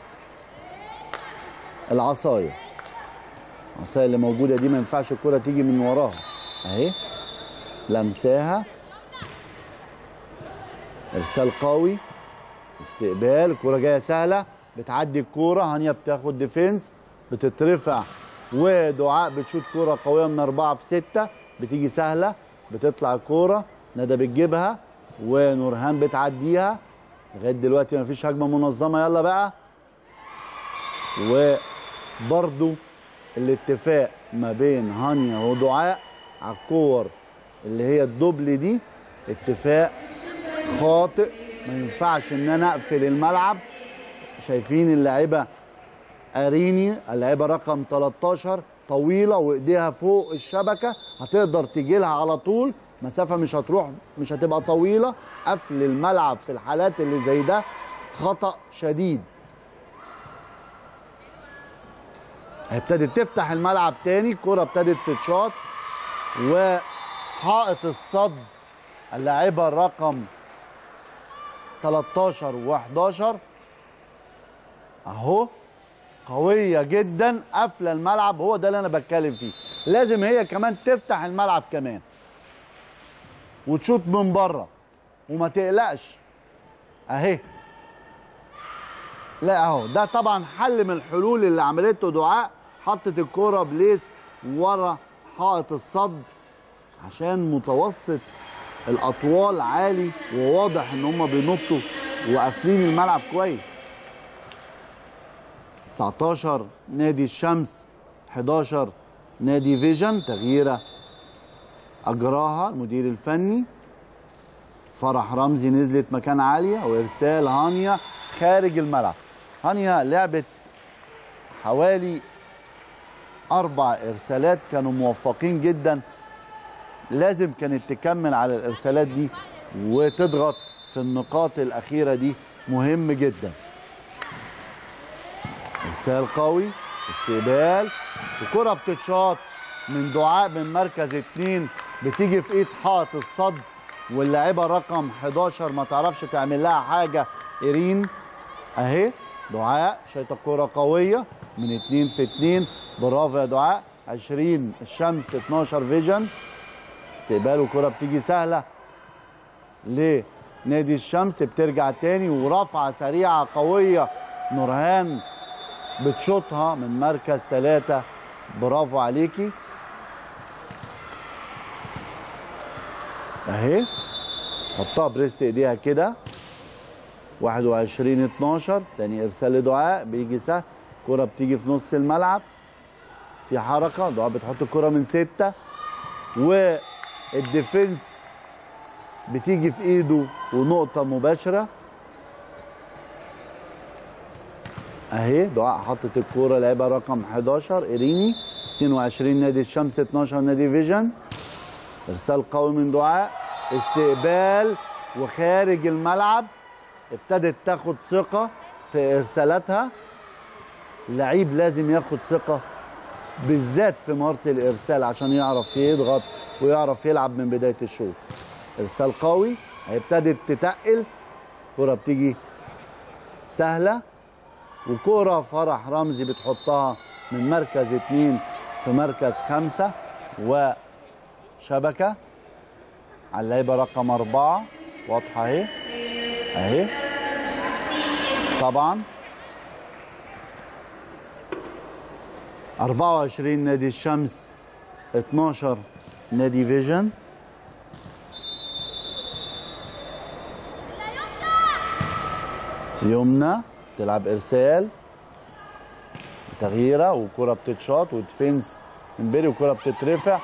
العصاية. العصاية اللي موجودة دي ما ينفعش الكرة تيجي من وراها. اهي لمساها، ارسال قوي، استقبال، الكرة جاية سهلة، بتعدي الكرة، هانيا بتاخد ديفنس، بتترفع ودعاء بتشوت كرة قوية من أربعة في ستة، بتيجي سهلة، بتطلع الكرة، ندى بتجيبها ونورهان بتعديها. لغاية دلوقتي مفيش هجمة منظمة. يلا بقى. وبرضو الاتفاق ما بين هانيا ودعاء على الكور اللي هي الدبل دي اتفاق خاطئ. ما ينفعش ان انا اقفل الملعب. شايفين اللاعبه اريني اللاعبه رقم تلتاشر طويله وايديها فوق الشبكه، هتقدر تيجي لها على طول، مسافه مش هتروح، مش هتبقى طويله. قفل الملعب في الحالات اللي زي ده خطأ شديد. ابتدت تفتح الملعب تاني، الكرة ابتدت تتشاط، وحائط الصد اللاعبة الرقم تلتاشر وحداشر اهو قويه جدا قافله الملعب، هو ده اللي انا بتكلم فيه. لازم هي كمان تفتح الملعب كمان وتشوط من بره وما تقلقش اهي. لا اهو ده طبعا حل من الحلول اللي عملته دعاء، حطت الكوره بليس ورا حائط الصد عشان متوسط الاطوال عالي، وواضح ان هم بينطوا وقافلين الملعب كويس. تسعتاشر نادي الشمس، حداشر نادي فيجن. تغييره اجراها المدير الفني. فرح رمزي نزلت مكان عاليه، وارسال هانيا خارج الملعب. هانيا لعبت حوالي اربع ارسالات كانوا موفقين جدا، لازم كانت تكمل على الارسالات دي وتضغط في النقاط الاخيره دي، مهم جدا. ارسال قوي، استقبال، وكره بتتشاط من دعاء من مركز اتنين، بتيجي في ايد حائط الصد، واللاعبه رقم حداشر ما تعرفش تعمل لها حاجه. ايرين اهي دعاء شايطه كره قويه من اتنين في اتنين، برافو يا دعاء. عشرين الشمس، اتناشر فيجن. استقبال وكره بتيجي سهله لنادي الشمس، بترجع تاني ورفعه سريعه قويه. نورهان بتشوطها من مركز ثلاثة، برافو عليكي اهي. حطها بريست ايديها كده. واحد وعشرين اتناشر، تاني ارسال لدعاء بيجي سهل، كرة بتيجي في نص الملعب، في حركة، دعاء بتحط الكرة من ستة، والديفنس بتيجي في ايده ونقطة مباشرة اهي. دعاء حطت الكوره، لعبها رقم حداشر ايريني. اتنين وعشرين نادي الشمس، اتناشر نادي فيجن. ارسال قوي من دعاء، استقبال وخارج الملعب. ابتدت تاخد ثقه في ارسالاتها. اللعيب لازم ياخد ثقه بالذات في مهاره الارسال عشان يعرف يضغط ويعرف يلعب من بدايه الشوط. ارسال قوي، ابتدت تتقل، كوره بتيجي سهله، وكرة فرح رمزي بتحطها من مركز اتنين في مركز خمسة، وشبكة على اللعيبة رقم أربعة، واضحة اهي اهي. طبعا أربعة وعشرين نادي الشمس، اتناشر نادي فيجن. يمنى تلعب ارسال، تغييره، وكره بتتشاط وديفنس امبري، وكره بتترفع،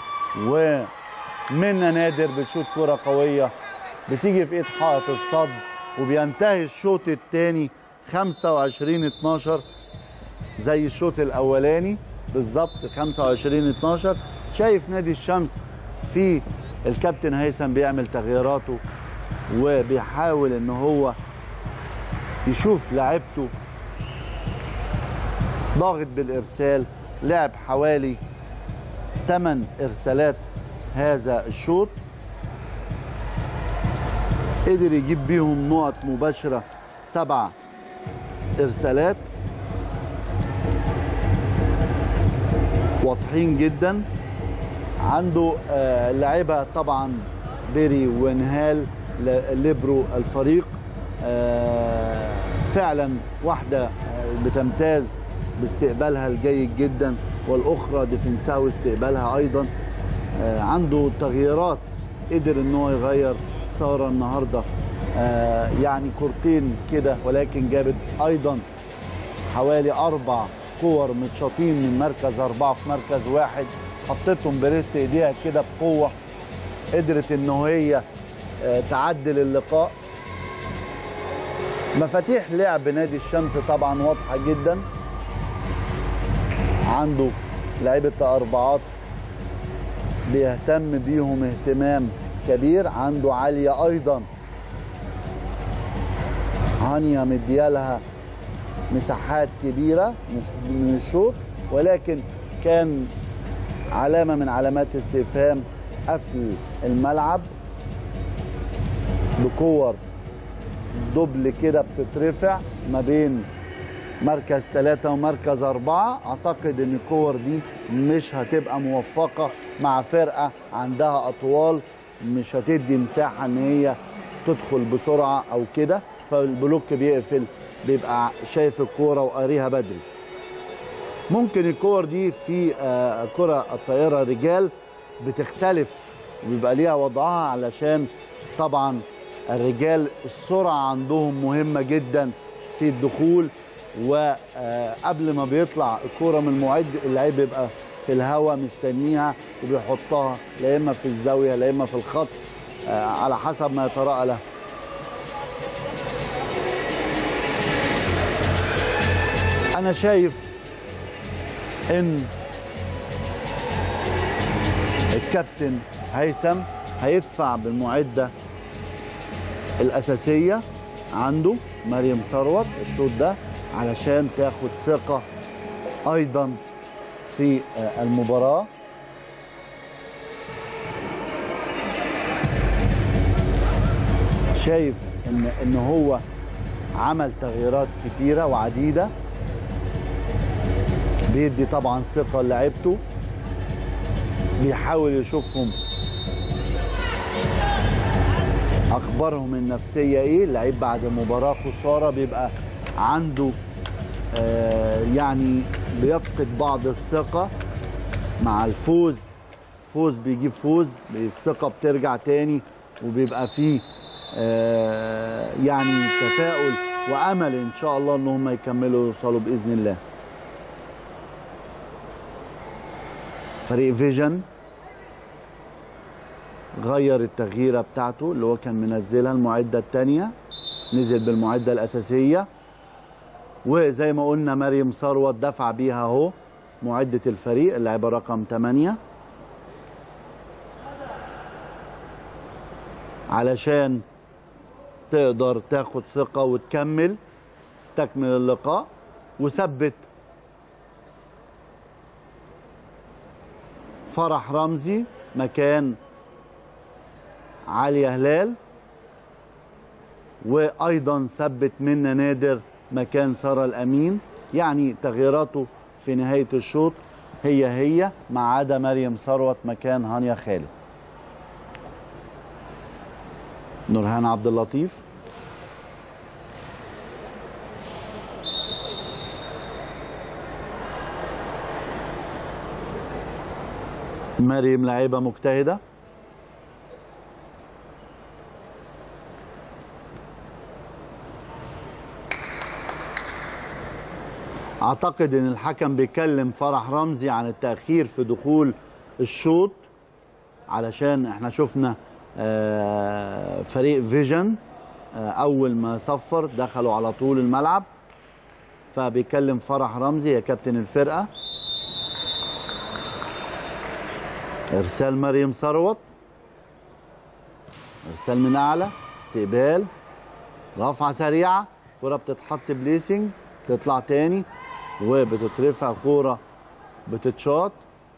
ومنى نادر بتشوط كره قويه بتيجي في ايد حائط الصد، وبينتهي الشوط الثاني خمسة وعشرين اتناشر زي الشوط الاولاني بالظبط، خمسة وعشرين اتناشر. شايف نادي الشمس في الكابتن هيثم بيعمل تغييراته وبيحاول ان هو يشوف لاعبته ضاغط بالارسال. لعب حوالي ثمان ارسالات هذا الشوط، قدر يجيب بيهم نقط مباشره سبع ارسالات واضحين جدا. عنده آه لاعبه طبعا بيري ونهال ليبرو الفريق، آه فعلا واحده آه بتمتاز باستقبالها الجيد جدا، والاخرى ديفنسها واستقبالها ايضا. آه عنده تغييرات، قدر ان هو يغير ساره النهارده آه يعني كورتين كده، ولكن جابت ايضا حوالي اربع كور متشاطين من مركز اربعه في مركز واحد، حطيتهم بريست ايديها كده بقوه، قدرت ان هي آه تعدل اللقاء. مفاتيح لعب نادي الشمس طبعا واضحه جدا، عنده لعيبه اربعات بيهتم بيهم اهتمام كبير، عنده عاليه ايضا هانيا مديالها مساحات كبيره مش من الشوط، ولكن كان علامه من علامات استفهام قفل الملعب بكور دبل كده بتترفع ما بين مركز ثلاثة ومركز أربعة. أعتقد إن الكور دي مش هتبقى موفقة مع فرقة عندها أطوال، مش هتدي مساحة إن هي تدخل بسرعة أو كده، فالبلوك بيقفل، بيبقى شايف الكورة وقاريها بدري. ممكن الكور دي في كرة الطائرة رجال بتختلف ويبقى ليها وضعها، علشان طبعا الرجال السرعة عندهم مهمة جدا في الدخول، وقبل ما بيطلع الكورة من المعد اللعيب بيبقى في الهواء مستنيها وبيحطها لا اما في الزاوية لا اما في الخط على حسب ما يتراءى له. انا شايف ان الكابتن هيثم هيدفع بالمعدة الأساسية عنده مريم ثروت الشوط ده علشان تاخد ثقة أيضا في المباراة. شايف إن إن هو عمل تغييرات كتيرة وعديدة، بيدي طبعا ثقة لعيبته، بيحاول يشوفهم اخبارهم النفسيه ايه. اللعيب بعد مباراه خساره بيبقى عنده آه يعني بيفقد بعض الثقه، مع الفوز فوز بيجيب فوز، الثقه بترجع تاني وبيبقى فيه آه يعني تفاؤل وامل ان شاء الله ان هم يكملوا ويوصلوا باذن الله. فريق فيجن غير التغييره بتاعته اللي هو كان منزلها المعده الثانيه، نزل بالمعده الاساسيه، وزي ما قلنا مريم ثروت دفع بيها اهو معده الفريق اللاعبه رقم ثمانية علشان تقدر تاخد ثقه وتكمل تستكمل اللقاء. وثبت فرح رمزي مكان عليا هلال، وايضا ثبت منى نادر مكان ساره الامين. يعني تغييراته في نهايه الشوط هي هي ما عدا مريم ثروت مكان هانيا خالد. نورهان عبد اللطيف مريم لعيبه مجتهده، اعتقد ان الحكم بيكلم فرح رمزي عن التأخير في دخول الشوط، علشان احنا شفنا فريق فيجن اول ما صفر دخلوا على طول الملعب، فبيكلم فرح رمزي يا كابتن الفرقة. ارسال مريم ثروت، ارسال من اعلى، استقبال، رفعة سريعة، كرة بتتحط بليسنج تطلع تاني وبتترفع، كوره بتتشاط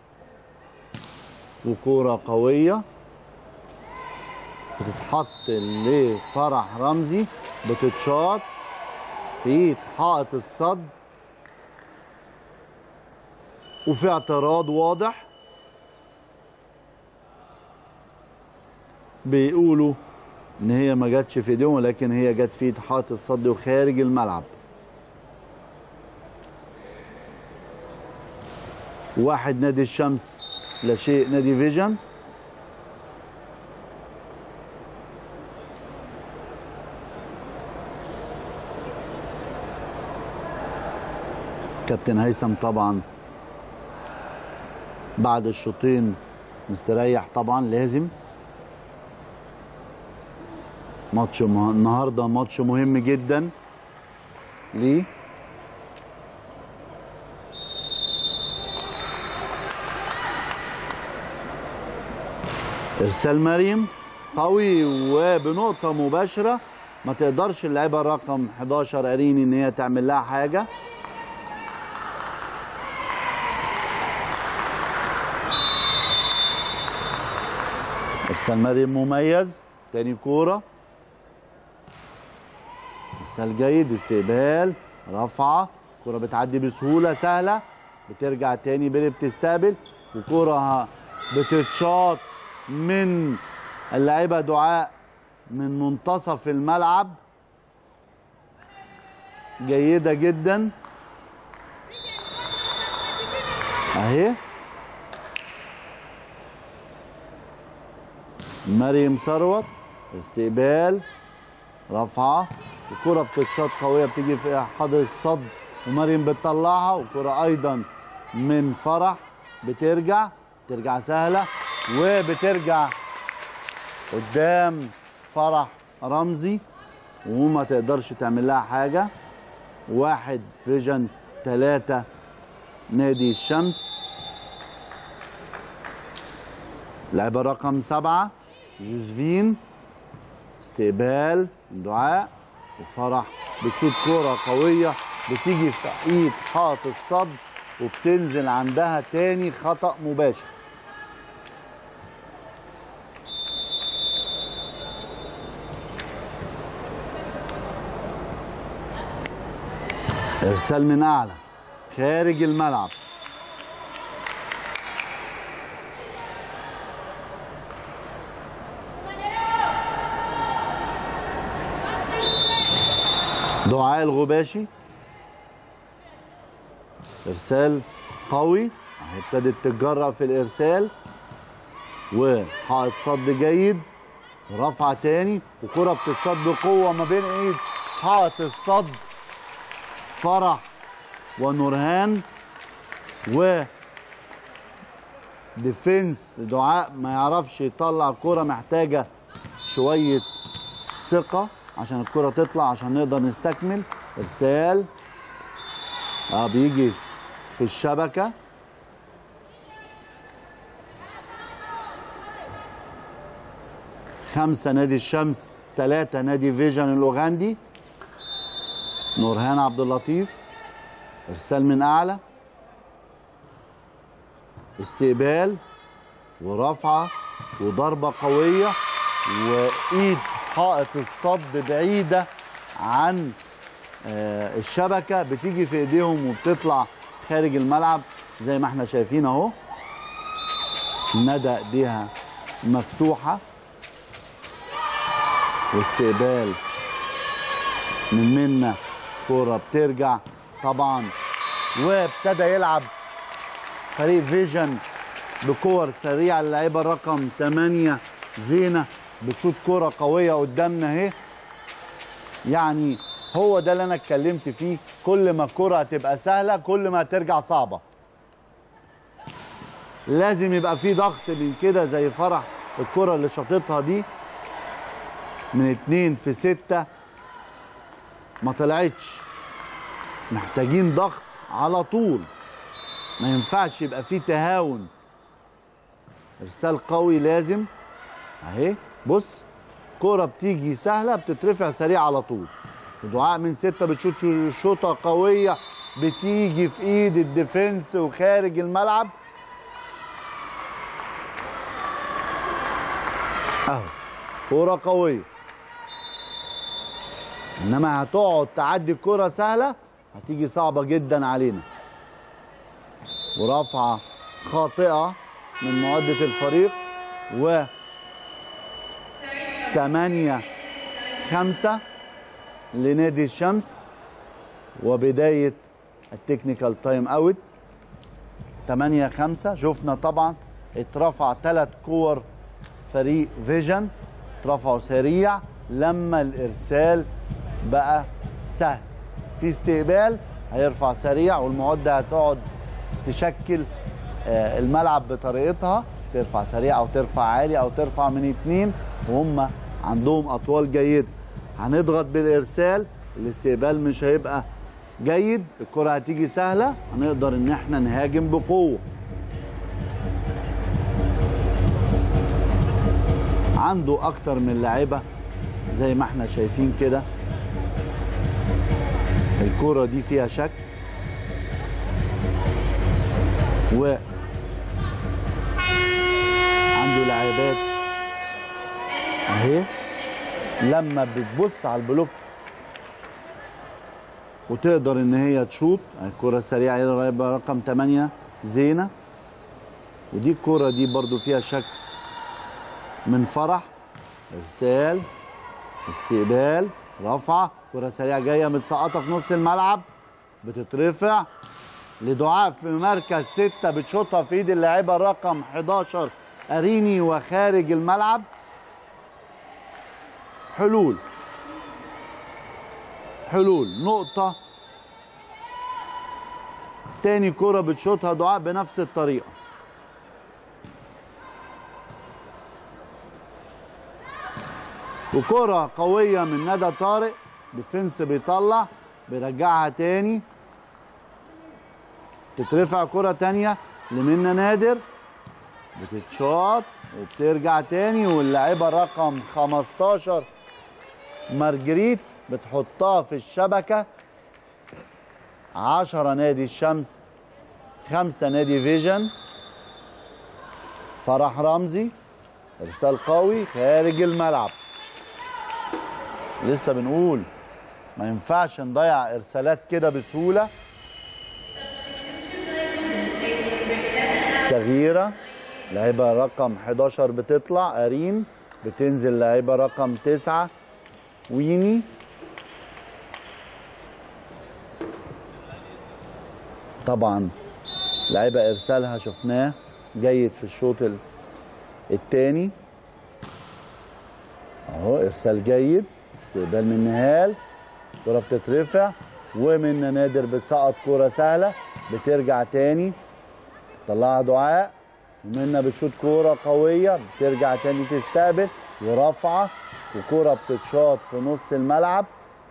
وكوره قويه بتتحط لفرح رمزي بتتشاط في حائط الصد، وفي اعتراض واضح بيقولوا ان هي ما جاتش في ايديهم، ولكن هي جت في حائط الصد وخارج الملعب. واحد نادي الشمس لا شيء نادي فيجن. كابتن هيثم طبعا بعد الشوطين مستريح طبعا، لازم ماتش مه... النهارده ماتش مهم جدا ليه. ارسال مريم قوي وبنقطه مباشره، ما تقدرش اللاعبه الرقم حداشر اريني ان هي تعمل لها حاجه. ارسال مريم مميز، تاني كوره، ارسال جيد، استقبال، رفعه، كرة بتعدي بسهولة سهلة، بترجع تاني بيلي بتستقبل، وكرة بتتشاط من اللاعبة دعاء من منتصف الملعب جيدة جدا اهي. مريم ثروت استقبال رفعه، الكرة بتتشاط قوية بتيجي في حضر الصد ومريم بتطلعها، وكرة ايضا من فرح بترجع ترجع سهلة وبترجع قدام فرح رمزي وما تقدرش تعمل لها حاجة. واحد فيجن ثلاثة نادي الشمس. لعبة رقم سبعة جوزفين استقبال دعاء، وفرح بتشوط كرة قوية بتيجي في ايد حائط الصد وبتنزل عندها تاني خطأ مباشر. ارسال من اعلى خارج الملعب. دعاء الغباشي ارسال قوي، ابتدت تتجرأ في الارسال وحائط صد جيد، رفعه تاني وكره بتتشاط بقوه ما بين ايد حائط الصد فرح ونورهان، و ديفنس دعاء ما يعرفش يطلع كرة، محتاجة شوية ثقة عشان الكرة تطلع عشان نقدر نستكمل. ارسال اه بيجي في الشبكة، خمسة نادي الشمس ثلاثة نادي فيجن الأوغندي. نورهان عبد اللطيف ارسال من اعلى استقبال ورفعه وضربه قويه، وايد حائط الصد بعيده عن الشبكه بتيجي في ايديهم وبتطلع خارج الملعب زي ما احنا شايفين اهو. ندى ايديها مفتوحه واستقبال من منا، كرة بترجع طبعا، وابتدى يلعب فريق فيجن بكور سريعه. اللاعبه الرقم ثمانية زينه بتشوط كرة قويه قدامنا اهي. يعني هو ده اللي انا اتكلمت فيه، كل ما الكرة هتبقى سهله كل ما هترجع صعبه. لازم يبقى في ضغط من كده زي فرح الكرة اللي شاطتها دي من اتنين في ستة ما طلعتش، محتاجين ضغط على طول، ما ينفعش يبقى فيه تهاون. ارسال قوي لازم اهي. بص كرة بتيجي سهلة بتترفع سريع على طول. دعاء من ستة بتشوط شوطة قوية بتيجي في ايد الديفنس وخارج الملعب اهو. كرة قوية، انما هتقعد تعدي الكرة سهلة هتيجي صعبة جدا علينا. ورفعة خاطئة من معدة الفريق، و ثمانية خمسة لنادي الشمس، وبداية التكنيكال تايم اوت. ثمانية خمسة. شفنا طبعا اترفع ثلاث كور فريق فيجن، اترفعوا سريع لما الارسال بقى سهل. في استقبال هيرفع سريع، والمعدة هتقعد تشكل الملعب بطريقتها، ترفع سريع او ترفع عالي او ترفع من اتنين، وهم عندهم اطوال جيده. هنضغط بالارسال، الاستقبال مش هيبقى جيد، الكره هتيجي سهله، هنقدر ان احنا نهاجم بقوه. عنده اكتر من لاعيبه زي ما احنا شايفين كده. الكره دي فيها شك، و عنده لاعبات اهي. لما بتبص على البلوك وتقدر ان هي تشوط. الكره السريعه يبقى رقم ثمانية زينه، ودي الكره دي برضو فيها شك من فرح. ارسال، استقبال، رفعه، كره سريعه جايه متسقطه في نص الملعب، بتترفع لدعاء في مركز ستة، بتشوطها في ايد اللاعبه رقم حداشر اريني وخارج الملعب. حلول حلول نقطة. تاني كرة بتشوطها دعاء بنفس الطريقة. وكرة قوية من ندى طارق، ديفنس بيطلع بيرجعها تاني، تترفع كرة تانية لمنى نادر، بتتشاط وبترجع تاني، واللاعبة رقم خمستاشر مارجريت بتحطها في الشبكة. عشرة نادي الشمس، خمسة نادي فيجن. فرح رمزي، ارسال قوي خارج الملعب. لسه بنقول ما ينفعش نضيع ارسالات كده بسهولة. تغييرة، لاعبة رقم حداشر بتطلع ارين، بتنزل لاعبة رقم تسعة ويني. طبعا لاعبة ارسالها شفناه جيد في الشوط الثاني اهو، ارسال جيد، استقبال من نهال، كرة بتترفع ومن نادر بتسقط كرة سهلة، بترجع تاني طلعها دعاء، ومنها بتشوط كرة قوية، بترجع تاني تستقبل ورفعة، وكرة بتتشاط في نص الملعب،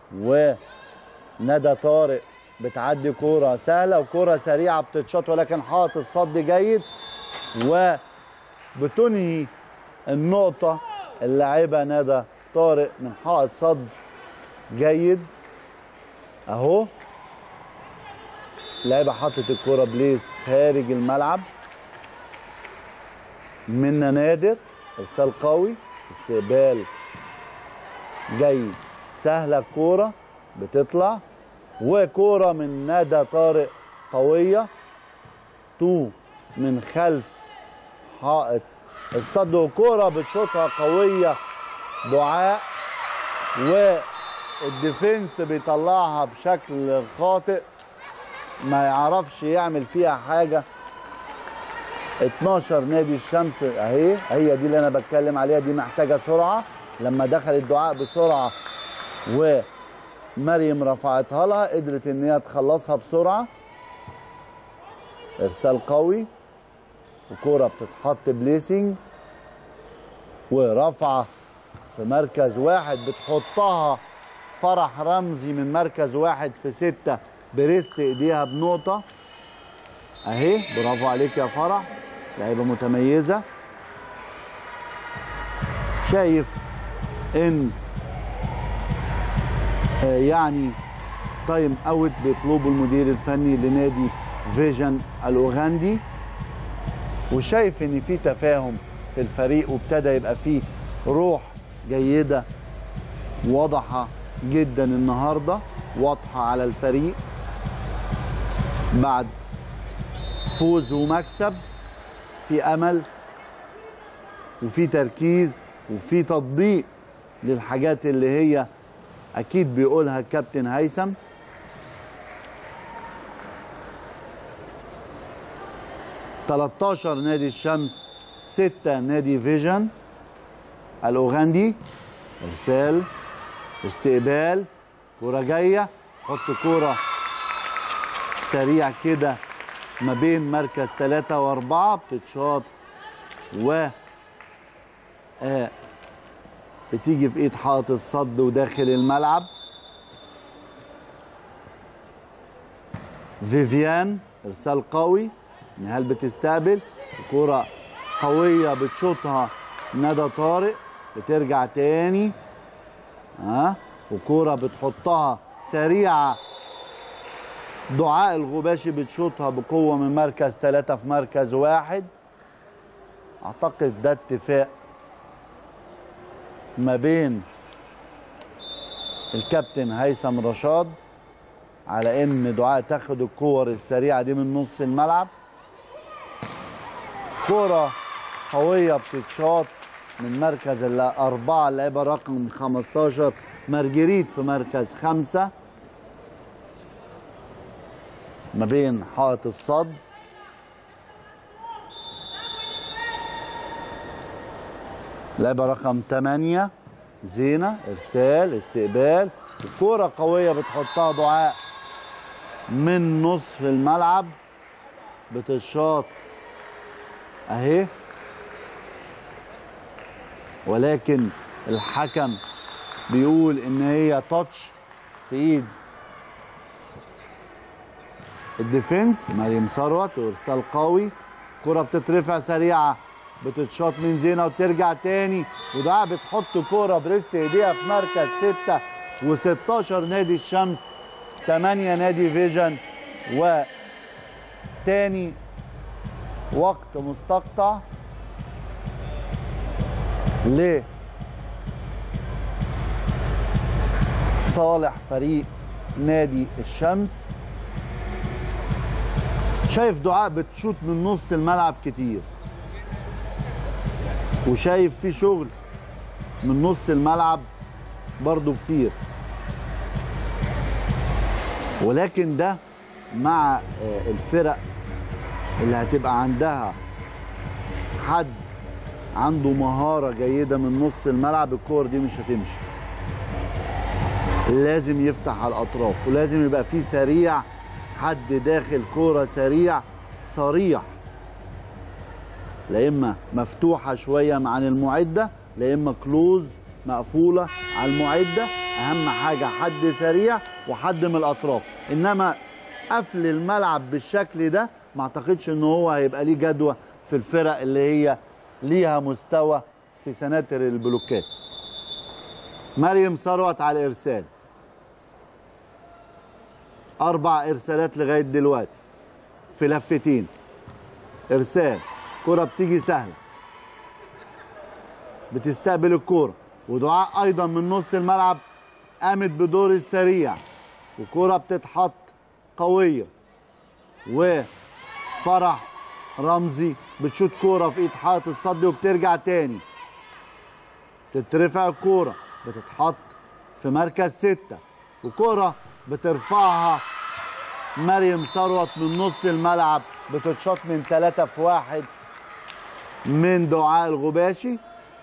وندى طارق بتعدي كرة سهلة وكرة سريعة بتتشاط، ولكن حاطط الصد جيد، وبتنهي النقطة اللاعبة ندى طارق من حائط صد جيد اهو. اللاعبة حطت الكرة بليس خارج الملعب. منى نادر، ارسال قوي، استقبال جيد، سهلة الكرة بتطلع، وكرة من ندى طارق قوية تو من خلف حائط الصد، وكرة بتشوطها قوية دعاء، والديفنس بيطلعها بشكل خاطئ، ما يعرفش يعمل فيها حاجة. اتناشر نادي الشمس اهي، هي دي اللي انا بتكلم عليها، دي محتاجة سرعة. لما دخلت دعاء بسرعة ومريم رفعتها لها، قدرت ان هي تخلصها بسرعة. ارسال قوي وكرة بتتحط بليسنج، ورفعة في مركز واحد بتحطها فرح رمزي من مركز واحد في ستة بريست ايديها بنقطة اهي. برافو عليك يا فرح، لعيبة متميزة. شايف ان آه يعني تايم اوت بيطلبه المدير الفني لنادي فيجن الاوغندي، وشايف ان في تفاهم في الفريق، وابتدى يبقى فيه روح جيدة واضحة جدا النهاردة، واضحة على الفريق بعد فوز ومكسب. في امل وفي تركيز وفي تطبيق للحاجات اللي هي اكيد بيقولها الكابتن هيثم. تلتاشر نادي الشمس، ستة نادي فيجن الاوغندي. ارسال، استقبال، كرة جاية، حط كرة سريع كده ما بين مركز ثلاثة وأربعة، بتتشاط و آه بتيجي في ايد حائط الصد وداخل الملعب. فيفيان، ارسال قوي، نهال بتستقبل، كرة قوية بتشوطها ندى طارق، بترجع تاني ها آه. وكرة بتحطها سريعة دعاء الغباشي، بتشوطها بقوة من مركز ثلاثة في مركز واحد. اعتقد ده اتفاق ما بين الكابتن هيثم رشاد على ان دعاء تاخد الكور السريعه دي من نص الملعب. كوره قويه بتتشاط من مركز الاربعه، اللاعبه رقم خمستاشر مارجريت في مركز خمسه ما بين حائط الصد. لاعبه رقم ثمانية زينه، ارسال استقبال، الكوره قويه بتحطها دعاء من نصف الملعب بتشاط اهي، ولكن الحكم بيقول ان هي تاتش في ايد الديفنس مريم ثروت، وارسال قوي. كرة بتترفع سريعه بتتشاط من زينه وترجع تاني، ودعاء بتحط كوره بريست ايديها في مركز ستة وستاشر نادي الشمس، ثمانية نادي فيجن. وتاني وقت مستقطع ل صالح فريق نادي الشمس. شايف دعاء بتشوط من نص الملعب كتير، وشايف في شغل من نص الملعب برضو كتير، ولكن ده مع الفرق اللي هتبقى عندها حد عنده مهارة جيدة من نص الملعب، الكور دي مش هتمشي. لازم يفتح على الأطراف، ولازم يبقى فيه سريع، حد داخل كورة سريع صريح، لا إما مفتوحة شوية عن المعدة، لا إما كلوز مقفولة على المعدة. أهم حاجة حد سريع وحد من الأطراف، إنما قفل الملعب بالشكل ده ما أعتقدش إن هو هيبقى ليه جدوى في الفرق اللي هي ليها مستوى في سناتر البلوكات. مريم ثروت على الإرسال، أربع إرسالات لغاية دلوقتي في لفتين. إرسال، كرة بتيجي سهلة، بتستقبل الكرة، ودعاء أيضا من نص الملعب قامت بدور السريع، وكرة بتتحط قوية، وفرح رمزي بتشوت كرة في إيد حائط الصد وبترجع تاني، تترفع الكرة بتتحط في مركز ستة، وكرة بترفعها مريم ثروت من نص الملعب بتتشاط من ثلاثة في واحد من دعاء الغباشي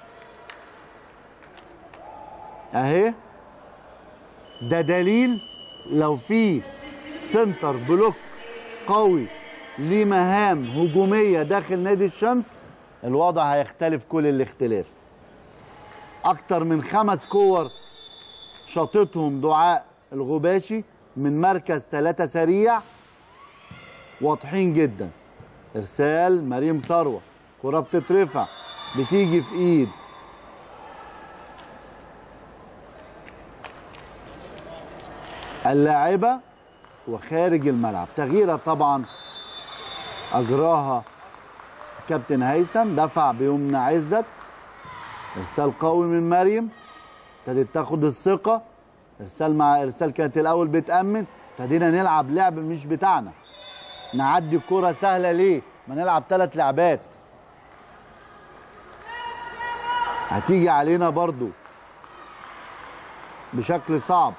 اهي. ده دليل لو في سنتر بلوك قوي ليه مهام هجومية داخل نادي الشمس الوضع هيختلف كل الاختلاف. اكتر من خمس كور شاطتهم دعاء الغباشي من مركز ثلاثة سريع واضحين جدا. ارسال مريم ثروت، كرة بتترفع بتيجي في ايد اللاعبة وخارج الملعب. تغييرة طبعا اجراها كابتن هيثم، دفع بيمنى عزت، ارسال قوي من مريم، ابتدت تاخد الثقة. ارسال مع ارسال كانت الاول بتأمن، ابتدينا نلعب لعب مش بتاعنا، نعدي الكرة سهلة ليه؟ ما نلعب ثلاث لعبات هتيجي علينا برضو بشكل صعب.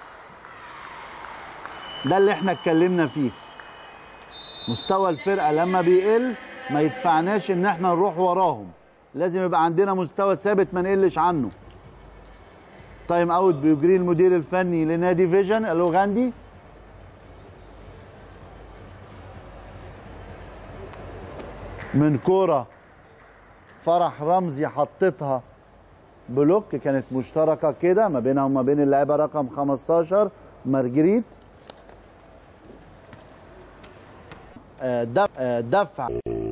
ده اللي احنا اتكلمنا فيه، مستوى الفرقة لما بيقل ما يدفعناش ان احنا نروح وراهم، لازم يبقى عندنا مستوى ثابت ما نقلش عنه. تايم اوت بيجري المدير الفني لنادي فيجن الاوغندي. من كوره فرح رمزي حطتها بلوك كانت مشتركه كده ما بينها وما بين اللاعبه رقم خمستاشر مارجريت. دفع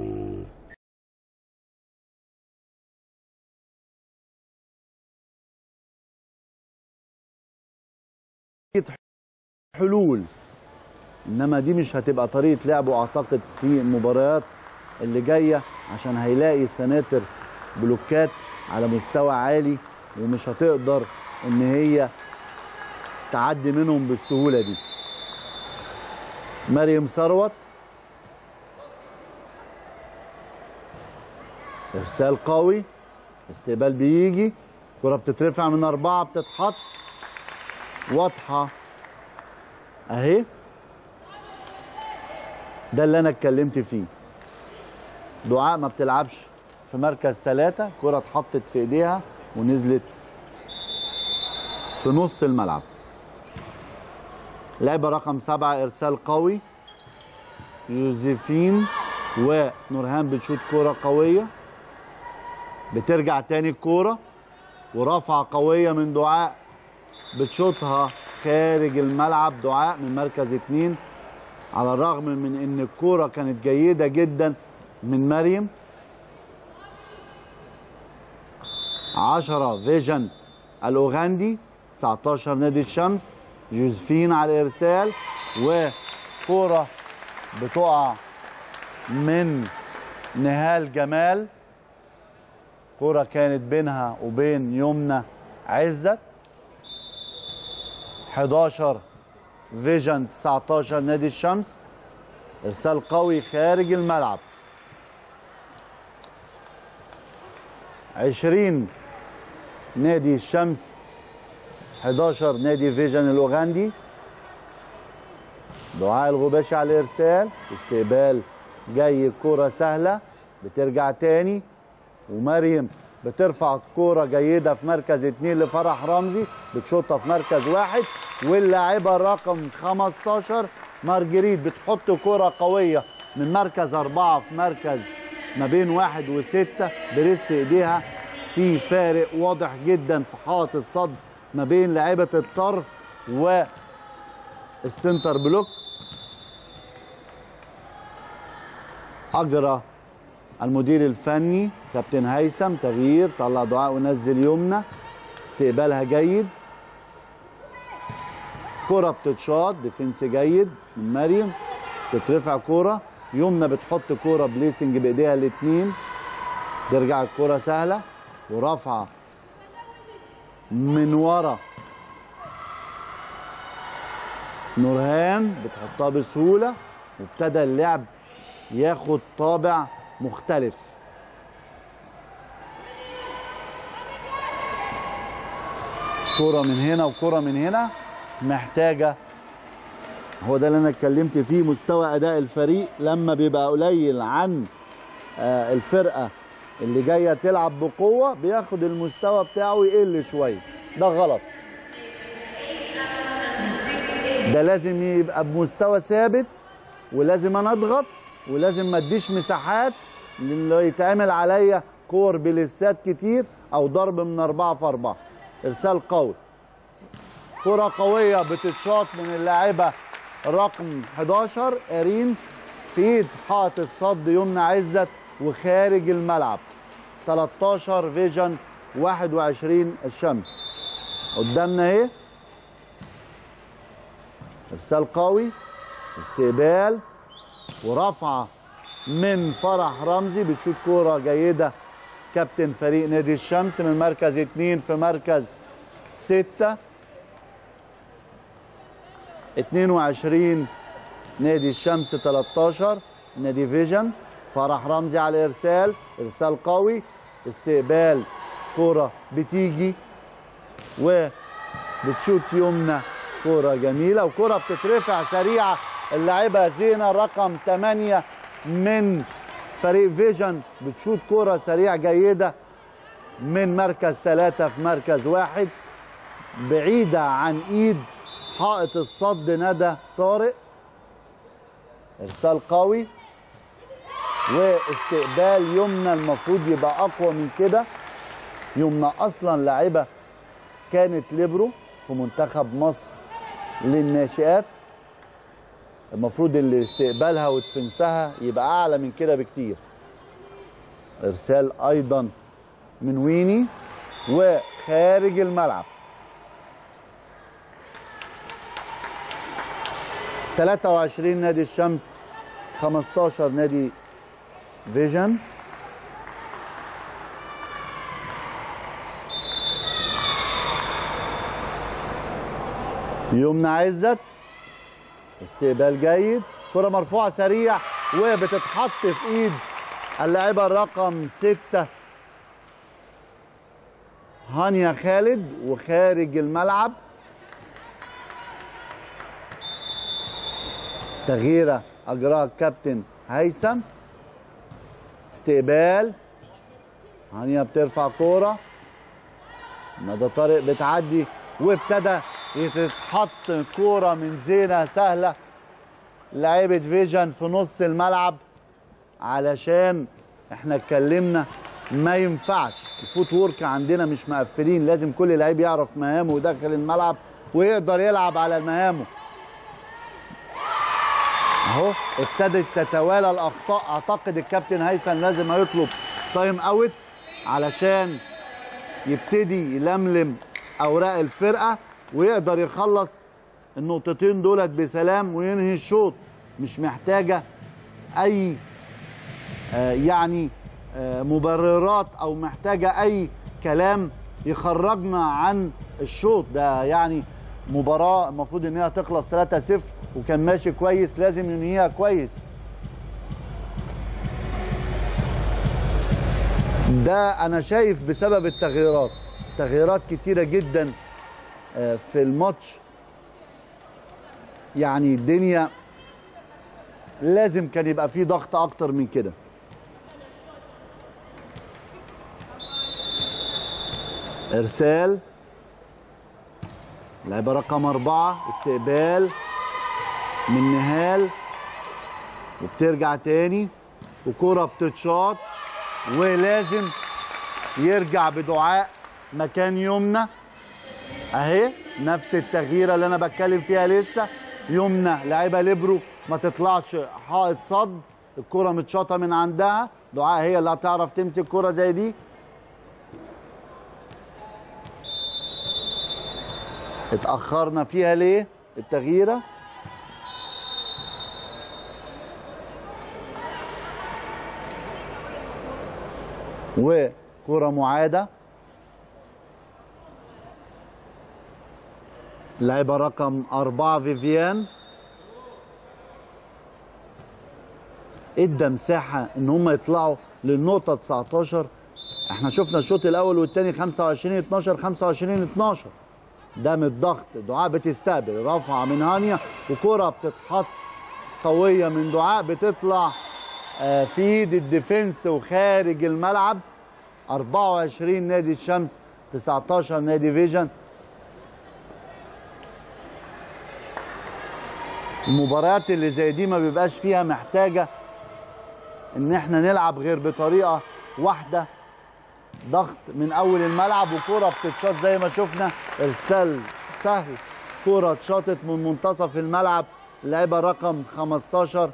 حلول، انما دي مش هتبقى طريقه لعبه اعتقد في المباريات اللي جايه، عشان هيلاقي سناتر بلوكات على مستوى عالي ومش هتقدر ان هي تعدي منهم بالسهوله دي. مريم ثروت، ارسال قوي، استقبال بيجي، كرة بتترفع من أربعة بتتحط واضحة أهي. ده اللي أنا اتكلمت فيه. دعاء ما بتلعبش في مركز ثلاثة، كرة اتحطت في إيديها ونزلت في نص الملعب. لعبة رقم سبعة إرسال قوي، يوزيفين ونورهان بتشوت كرة قوية، بترجع تاني الكورة ورفعة قوية من دعاء بتشوطها خارج الملعب. دعاء من مركز اتنين على الرغم من ان الكورة كانت جيدة جدا من مريم. عشرة فيجن الأوغندي، تسعتاشر نادي الشمس. جوزفين على الإرسال وكورة بتقع من نهال جمال، كرة كانت بينها وبين يمنى عزت. حداشر فيجن، تسعتاشر نادي الشمس. ارسال قوي خارج الملعب. عشرين نادي الشمس، حداشر نادي فيجن الاوغندي. دعاء الغباشي على الارسال، استقبال جاي، الكرة سهلة بترجع تاني، ومريم بترفع كوره جيده في مركز اتنين لفرح رمزي، بتشوطها في مركز واحد. واللاعبه رقم خمستاشر مارجريت بتحط كوره قويه من مركز اربعه في مركز ما بين واحد وسته بريست ايديها. في فارق واضح جدا في حائط الصد ما بين لاعبه الطرف والسنتر بلوك. اجرى المدير الفني كابتن هيثم تغيير، طلع دعاء ونزل يمنى، استقبالها جيد، كرة بتتشاط، ديفنس جيد من مريم، تترفع كرة، يمنى بتحط كرة بليسنج بايديها الاثنين، ترجع الكرة سهلة ورفعة من ورا نورهان بتحطها بسهولة، وابتدى اللعب ياخد طابع مختلف. كرة من هنا وكرة من هنا، محتاجة، هو ده اللي انا اتكلمت فيه، مستوى اداء الفريق لما بيبقى قليل عن آه الفرقة اللي جاية تلعب بقوة بياخد المستوى بتاعه يقل شوية، ده غلط. ده لازم يبقى بمستوى ثابت، ولازم انا اضغط، ولازم ما اديش مساحات اللي يتعمل عليا كور بلسات كتير او ضرب من اربعه في اربعه. ارسال قوي، كرة قوية بتتشاط من اللاعبة رقم حداشر ارين في ايد حائط الصد يمنى عزت وخارج الملعب. تلتاشر فيجن، واحد وعشرين الشمس. قدامنا اهي ارسال قوي، استقبال ورفعه من فرح رمزي، بتشوت كوره جيده كابتن فريق نادي الشمس من مركز اتنين في مركز ستة. اتنين وعشرين نادي الشمس، تلتاشر نادي فيجن. فرح رمزي على الارسال، ارسال قوي، استقبال كوره بتيجي وبتشوت يمنى كوره جميله، وكوره بتترفع سريعه. اللاعبه زينه رقم ثمانية من فريق فيجن بتشوت كوره سريعه جيده من مركز ثلاثة في مركز واحد، بعيده عن ايد حائط الصد ندى طارق. ارسال قوي واستقبال يمنى، المفروض يبقى اقوى من كده. يمنى اصلا لاعبه كانت ليبرو في منتخب مصر للناشئات، المفروض اللي استقبالها ودفنسها يبقى اعلى من كده بكتير. ارسال ايضا من ويني وخارج الملعب. تلاتة وعشرين نادي الشمس، خمستاشر نادي فيجن. يمنى عزت، استقبال جيد، كرة مرفوعة سريع وبتتحط في ايد اللاعبة الرقم ستة هانيا خالد وخارج الملعب. تغييرة اجراها الكابتن هيثم. استقبال، هانيا بترفع كورة، ندى طارق بتعدي وابتدى يتحط كورة من زينة سهلة لعيبة فيجن في نص الملعب. علشان احنا اتكلمنا ما ينفعش الفوت وورك عندنا مش مقفلين، لازم كل لعيب يعرف مهامه داخل الملعب ويقدر يلعب على مهامه. اهو ابتدت تتوالى الاخطاء. اعتقد الكابتن هيثم لازم هيطلب تايم اوت علشان يبتدي يلملم اوراق الفرقه ويقدر يخلص النقطتين دولت بسلام وينهي الشوط. مش محتاجه اي آه يعني آه مبررات او محتاجه اي كلام يخرجنا عن الشوط ده. يعني مباراه المفروض ان هي تخلص ثلاثة صفر وكان ماشي كويس، لازم ينهيها كويس. ده انا شايف بسبب التغييرات، تغييرات كتيره جدا في الماتش. يعني الدنيا لازم كان يبقى فيه ضغط اكتر من كده. ارسال لعبه رقم اربعه، استقبال من نهال وبترجع تاني وكرة بتتشاط ولازم يرجع بدعاء مكان يمنى. اهي نفس التغييره اللي انا بتكلم فيها لسه. يمنى لاعبه ليبرو ما تطلعش حائط صد، الكرة متشاطه من عندها، دعاء هي اللي هتعرف تمسك كرة زي دي. اتأخرنا فيها ليه التغييره؟ وكرة معادة، لاعبة رقم أربعة فيفيان ادى مساحة ان هم يطلعوا للنقطة تسعتاشر. احنا شفنا الشوط الاول والثاني خمسة وعشرين اتناشر خمسة وعشرين اتناشر. ده من الضغط. دعاء بتستقبل رفعة من هانيا وكرة بتتحط قوية من دعاء بتطلع في ايد الديفنس وخارج الملعب. أربعة وعشرين نادي الشمس تسعتاشر نادي فيجن. المباريات اللي زي دي ما بيبقاش فيها محتاجة ان احنا نلعب غير بطريقة واحدة، ضغط من اول الملعب وكرة بتتشاط زي ما شفنا. ارسال سهل، كرة اتشاطت من منتصف الملعب، اللاعبة رقم خمستاشر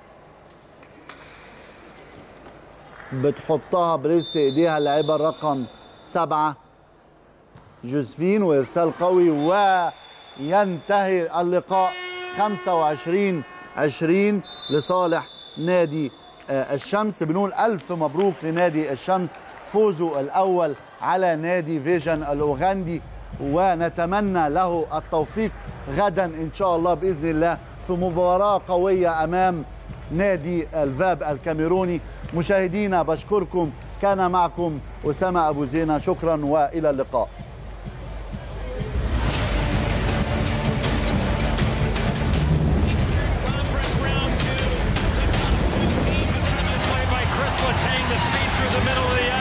بتحطها بريست ايديها اللاعبة الرقم سبعة جوزفين، وارسال قوي وينتهي اللقاء خمسة وعشرين عشرين لصالح نادي الشمس. بنقول الف مبروك لنادي الشمس فوزه الاول على نادي فيجن الاوغندي، ونتمنى له التوفيق غدا ان شاء الله باذن الله في مباراة قوية امام نادي الفاب الكاميروني. مشاهدينا بشكركم، كان معكم أسامة أبو زينة، شكرا وإلى اللقاء. The speed through the middle of the